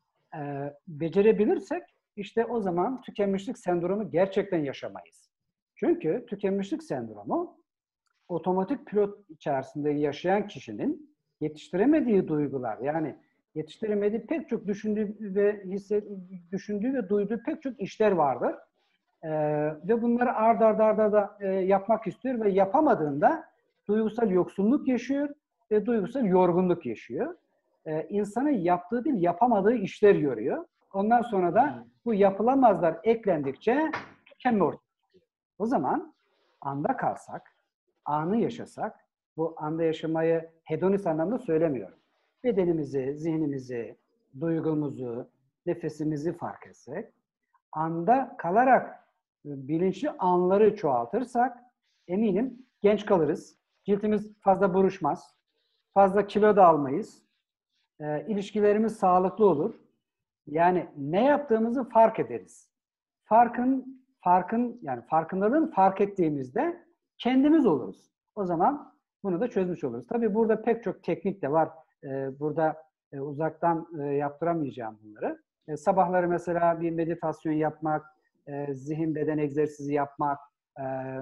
e, becerebilirsek işte o zaman tükenmişlik sendromu gerçekten yaşamayız. Çünkü tükenmişlik sendromu otomatik pilot içerisinde yaşayan kişinin yetiştiremediği duygular, yani yetiştiremediği pek çok düşündüğü ve hisset, düşündüğü ve duyduğu pek çok işler vardır. Ee, ve bunları ard arda arda da e, yapmak istiyor ve yapamadığında duygusal yoksunluk yaşıyor ve duygusal yorgunluk yaşıyor. Ee, insanın yaptığı değil, yapamadığı işler görüyor. Ondan sonra da bu yapılamazlar eklendikçe tükenme ortaya çıkıyor. O zaman anda kalsak, anı yaşasak, bu anda yaşamayı hedonist anlamda söylemiyorum. Bedenimizi, zihnimizi, duygumuzu, nefesimizi fark etsek, anda kalarak bilinçli anları çoğaltırsak eminim genç kalırız. Ciltimiz fazla buruşmaz. Fazla kilo da almayız. E, ilişkilerimiz sağlıklı olur. Yani ne yaptığımızı fark ederiz. Farkın, farkın yani farkındalığın fark ettiğimizde kendimiz oluruz. O zaman bunu da çözmüş oluruz. Tabii burada pek çok teknik de var. Ee, burada e, uzaktan e, yaptıramayacağım bunları. E, sabahları mesela bir meditasyon yapmak, e, zihin beden egzersizi yapmak, e,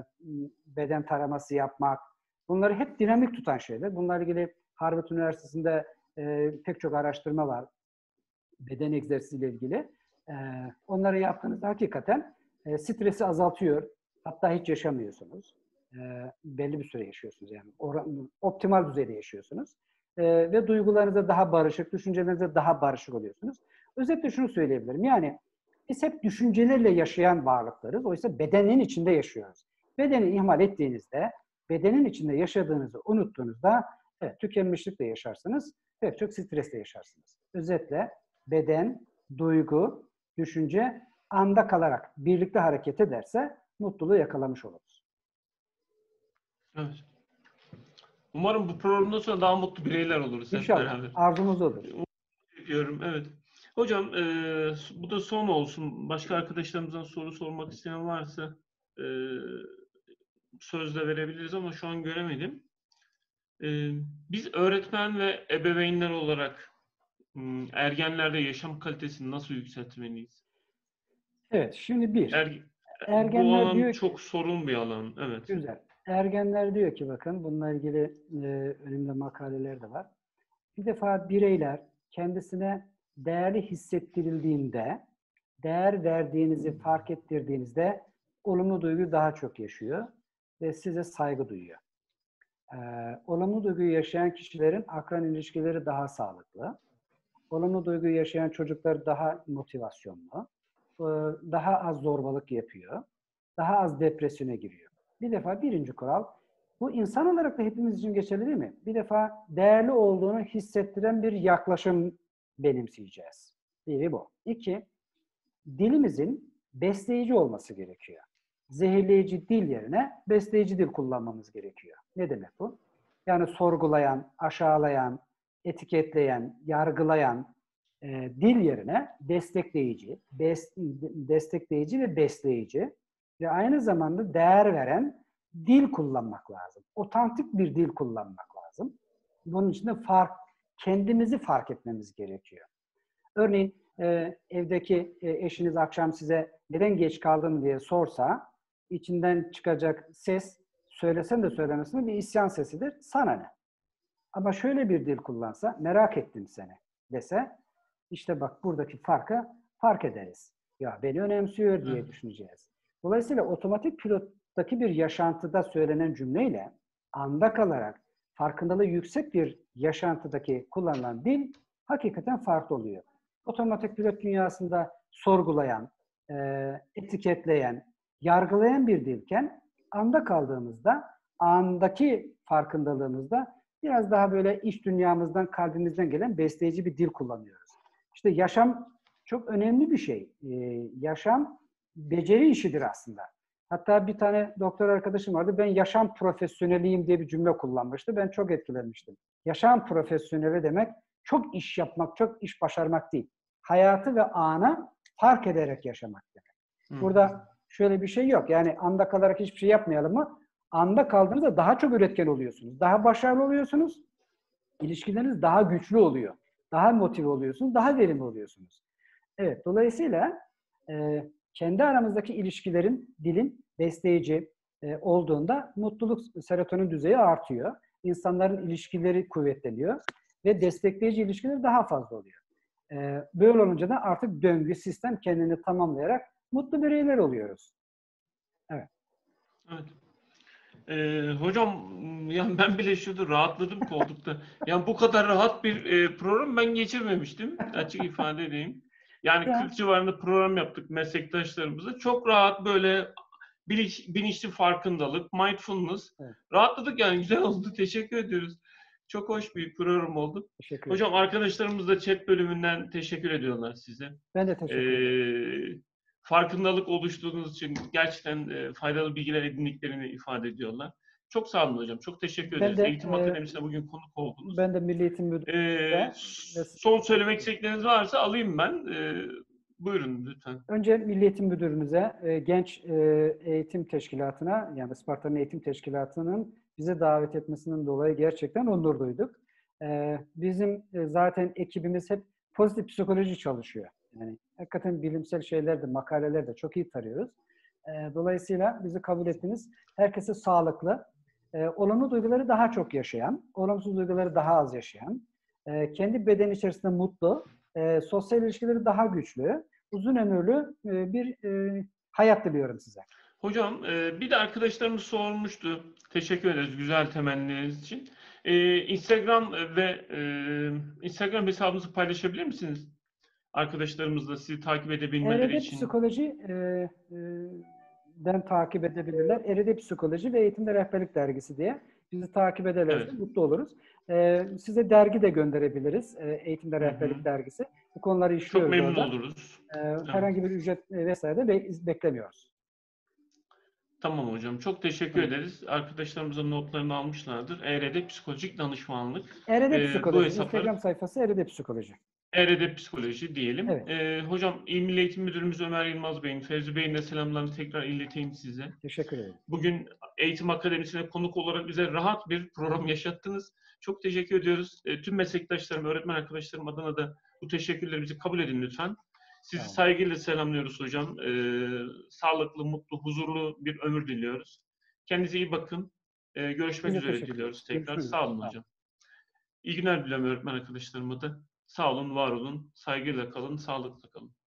beden taraması yapmak. Bunları hep dinamik tutan şeyler. Bunlarla ilgili Harvard Üniversitesi'nde e, pek çok araştırma var. beden egzersiziyle ilgili. E, onları yaptığınızda hakikaten e, stresi azaltıyor. Hatta hiç yaşamıyorsunuz. E, belli bir süre yaşıyorsunuz yani. Oran, optimal düzeyde yaşıyorsunuz. E, ve duygularınızda daha barışık, düşüncelerinizde daha barışık oluyorsunuz. Özetle şunu söyleyebilirim. Yani biz hep düşüncelerle yaşayan varlıklarız. Oysa bedenin içinde yaşıyoruz. Bedeni ihmal ettiğinizde, bedenin içinde yaşadığınızı unuttuğunuzda evet, tükenmişlikle yaşarsınız, pek çok stresle yaşarsınız. Özetle beden, duygu, düşünce anda kalarak birlikte hareket ederse mutluluğu yakalamış oluruz. Evet. Umarım bu programdan sonra daha mutlu bireyler oluruz hep İnşallah. beraber. Arzumuz odur. Diyorum, evet. Hocam e, bu da son olsun. Başka arkadaşlarımızdan soru sormak isteyen varsa e, sözle verebiliriz ama şu an göremedim. E, biz öğretmen ve ebeveynler olarak m, ergenlerde yaşam kalitesini nasıl yükseltmeliyiz? Evet, şimdi bir. Er, bu Ergenler alan diyor ki, çok sorun bir alan. Evet. güzel. Ergenler diyor ki bakın bununla ilgili e, önümde makaleler de var. Bir defa bireyler kendisine değerli hissettirildiğinde, değer verdiğinizi fark ettirdiğinizde olumlu duyguyu daha çok yaşıyor ve size saygı duyuyor. Ee, olumlu duyguyu yaşayan kişilerin akran ilişkileri daha sağlıklı. Olumlu duyguyu yaşayan çocuklar daha motivasyonlu, ee, daha az zorbalık yapıyor, daha az depresyona giriyor. Bir defa birinci kural, bu insan olarak da hepimiz için geçerli değil mi? Bir defa değerli olduğunu hissettiren bir yaklaşım benimseyeceğiz. Biri bu. İki, dilimizin besleyici olması gerekiyor. Zehirleyici dil yerine besleyici dil kullanmamız gerekiyor. Ne demek bu? Yani sorgulayan, aşağılayan, etiketleyen, yargılayan e, dil yerine destekleyici, bes, destekleyici ve besleyici ve aynı zamanda değer veren dil kullanmak lazım. Otantik bir dil kullanmak lazım. Bunun için de fark, kendimizi fark etmemiz gerekiyor. Örneğin e, evdeki e, eşiniz akşam size neden geç kaldın diye sorsa, içinden çıkacak ses, söylesen de söylemesen de bir isyan sesidir. Sana ne? Ama şöyle bir dil kullansa, merak ettim seni dese, işte bak buradaki farkı fark ederiz. Ya beni önemsiyor diye Evet. düşüneceğiz. Dolayısıyla otomatik pilottaki bir yaşantıda söylenen cümleyle anda kalarak farkındalığı yüksek bir yaşantıdaki kullanılan dil hakikaten farklı oluyor. Otomatik pilot dünyasında sorgulayan, e, etiketleyen, yargılayan bir dilken anda kaldığımızda, andaki farkındalığımızda biraz daha böyle iç dünyamızdan, kalbimizden gelen besleyici bir dil kullanıyoruz. İşte yaşam çok önemli bir şey. Ee, yaşam beceri işidir aslında. Hatta bir tane doktor arkadaşım vardı. Ben yaşam profesyoneliyim diye bir cümle kullanmıştı. Ben çok etkilenmiştim. Yaşam profesyoneli demek çok iş yapmak, çok iş başarmak değil. Hayatı ve anı fark ederek yaşamak demek. Burada şöyle bir şey yok. Yani anda kalarak hiçbir şey yapmayalım mı? Anda kaldığınızda daha çok üretken oluyorsunuz. Daha başarılı oluyorsunuz. İlişkileriniz daha güçlü oluyor. Daha motive oluyorsunuz. Daha verimli oluyorsunuz. Evet, dolayısıyla e, kendi aramızdaki ilişkilerin, dilin besleyici e, olduğunda mutluluk, serotonin düzeyi artıyor. İnsanların ilişkileri kuvvetleniyor ve destekleyici ilişkiler daha fazla oluyor. E, böyle olunca da artık döngü, sistem kendini tamamlayarak mutlu bireyler oluyoruz. Evet. Evet. Ee, hocam yani ben bile şurada rahatladım koltukta. Yani bu kadar rahat bir e, program ben geçirmemiştim. Açık ifade edeyim. Yani Ya, kırk civarında program yaptık meslektaşlarımızla. Çok rahat böyle bilinç, bilinçli farkındalık, mindfulness. evet, Rahatladık yani güzel oldu. Teşekkür ediyoruz. Çok hoş bir program oldu. teşekkür ederim. Hocam arkadaşlarımız da chat bölümünden teşekkür ediyorlar size. Ben de teşekkür ederim. Ee, farkındalık oluşturduğunuz için gerçekten e, faydalı bilgiler edindiklerini ifade ediyorlar. Çok sağ olun hocam. Çok teşekkür Ben ederiz. de Eğitim e, Akademisi'ne bugün konuk oldunuz. ben de Milli Eğitim Ee, Müdürlüğü'nde ve son söylemek istedikleriniz varsa alayım ben. Ee, buyurun lütfen. önce Milli Eğitim Müdürümüze, e, Genç e, Eğitim Teşkilatı'na, yani Isparta'nın Eğitim Teşkilatı'nın bize davet etmesinden dolayı gerçekten onur duyduk. E, bizim e, zaten ekibimiz hep pozitif psikoloji çalışıyor. Yani hakikaten bilimsel şeyler de, makaleler de çok iyi tarıyoruz. E, dolayısıyla bizi kabul ettiniz. Herkese sağlıklı, e, olumlu duyguları daha çok yaşayan, olumsuz duyguları daha az yaşayan, e, kendi bedeni içerisinde mutlu, e, sosyal ilişkileri daha güçlü, uzun ömürlü e, bir e, hayat diliyorum size. Hocam e, bir de arkadaşlarımız sormuştu. Teşekkür ederiz güzel temennileriniz için. E, Instagram ve e, Instagram hesabınızı paylaşabilir misiniz? Arkadaşlarımızla sizi takip edebilmeleri Erede için. Psikoloji e, e, den takip edebilirler. Erede Psikoloji ve Eğitimde Rehberlik Dergisi diye bizi takip ederlerse Evet. mutlu oluruz. E, size dergi de gönderebiliriz. E, Eğitimde Hı Rehberlik hı. Dergisi. Bu konuları Çok işliyoruz memnun orada. oluruz. E, Evet. herhangi bir ücret e, vesaire de be- beklemiyoruz. Tamam hocam. Çok teşekkür Tamam. ederiz. Arkadaşlarımızın notlarını almışlardır. E R D Psikolojik Danışmanlık. Erede E, bu Psikoloji. hesapları Instagram sayfası Erede Psikoloji. E R D Psikoloji diyelim. Evet. E, hocam İl Milli Eğitim Müdürümüz Ömer Yılmaz Bey'in, Fevzi Bey'in de selamlarını tekrar ileteyim size. Teşekkür ederim. Bugün Eğitim Akademisi'ne konuk olarak bize rahat bir program yaşattınız. Çok teşekkür ediyoruz. E, tüm meslektaşlarım, öğretmen arkadaşlarım adına da bu teşekkürlerimizi kabul edin lütfen. Sizi Tamam. saygıyla selamlıyoruz hocam. E, sağlıklı, mutlu, huzurlu bir ömür diliyoruz. Kendinize iyi bakın. E, görüşmek Biz de üzere teşekkür diliyoruz ederiz. tekrar. Görüşmek üzere. Sağ olun Sağ olun. hocam. İyi günler diliyorum öğretmen arkadaşlarıma da. Sağ olun, var olun. Saygıyla kalın, sağlıkla kalın.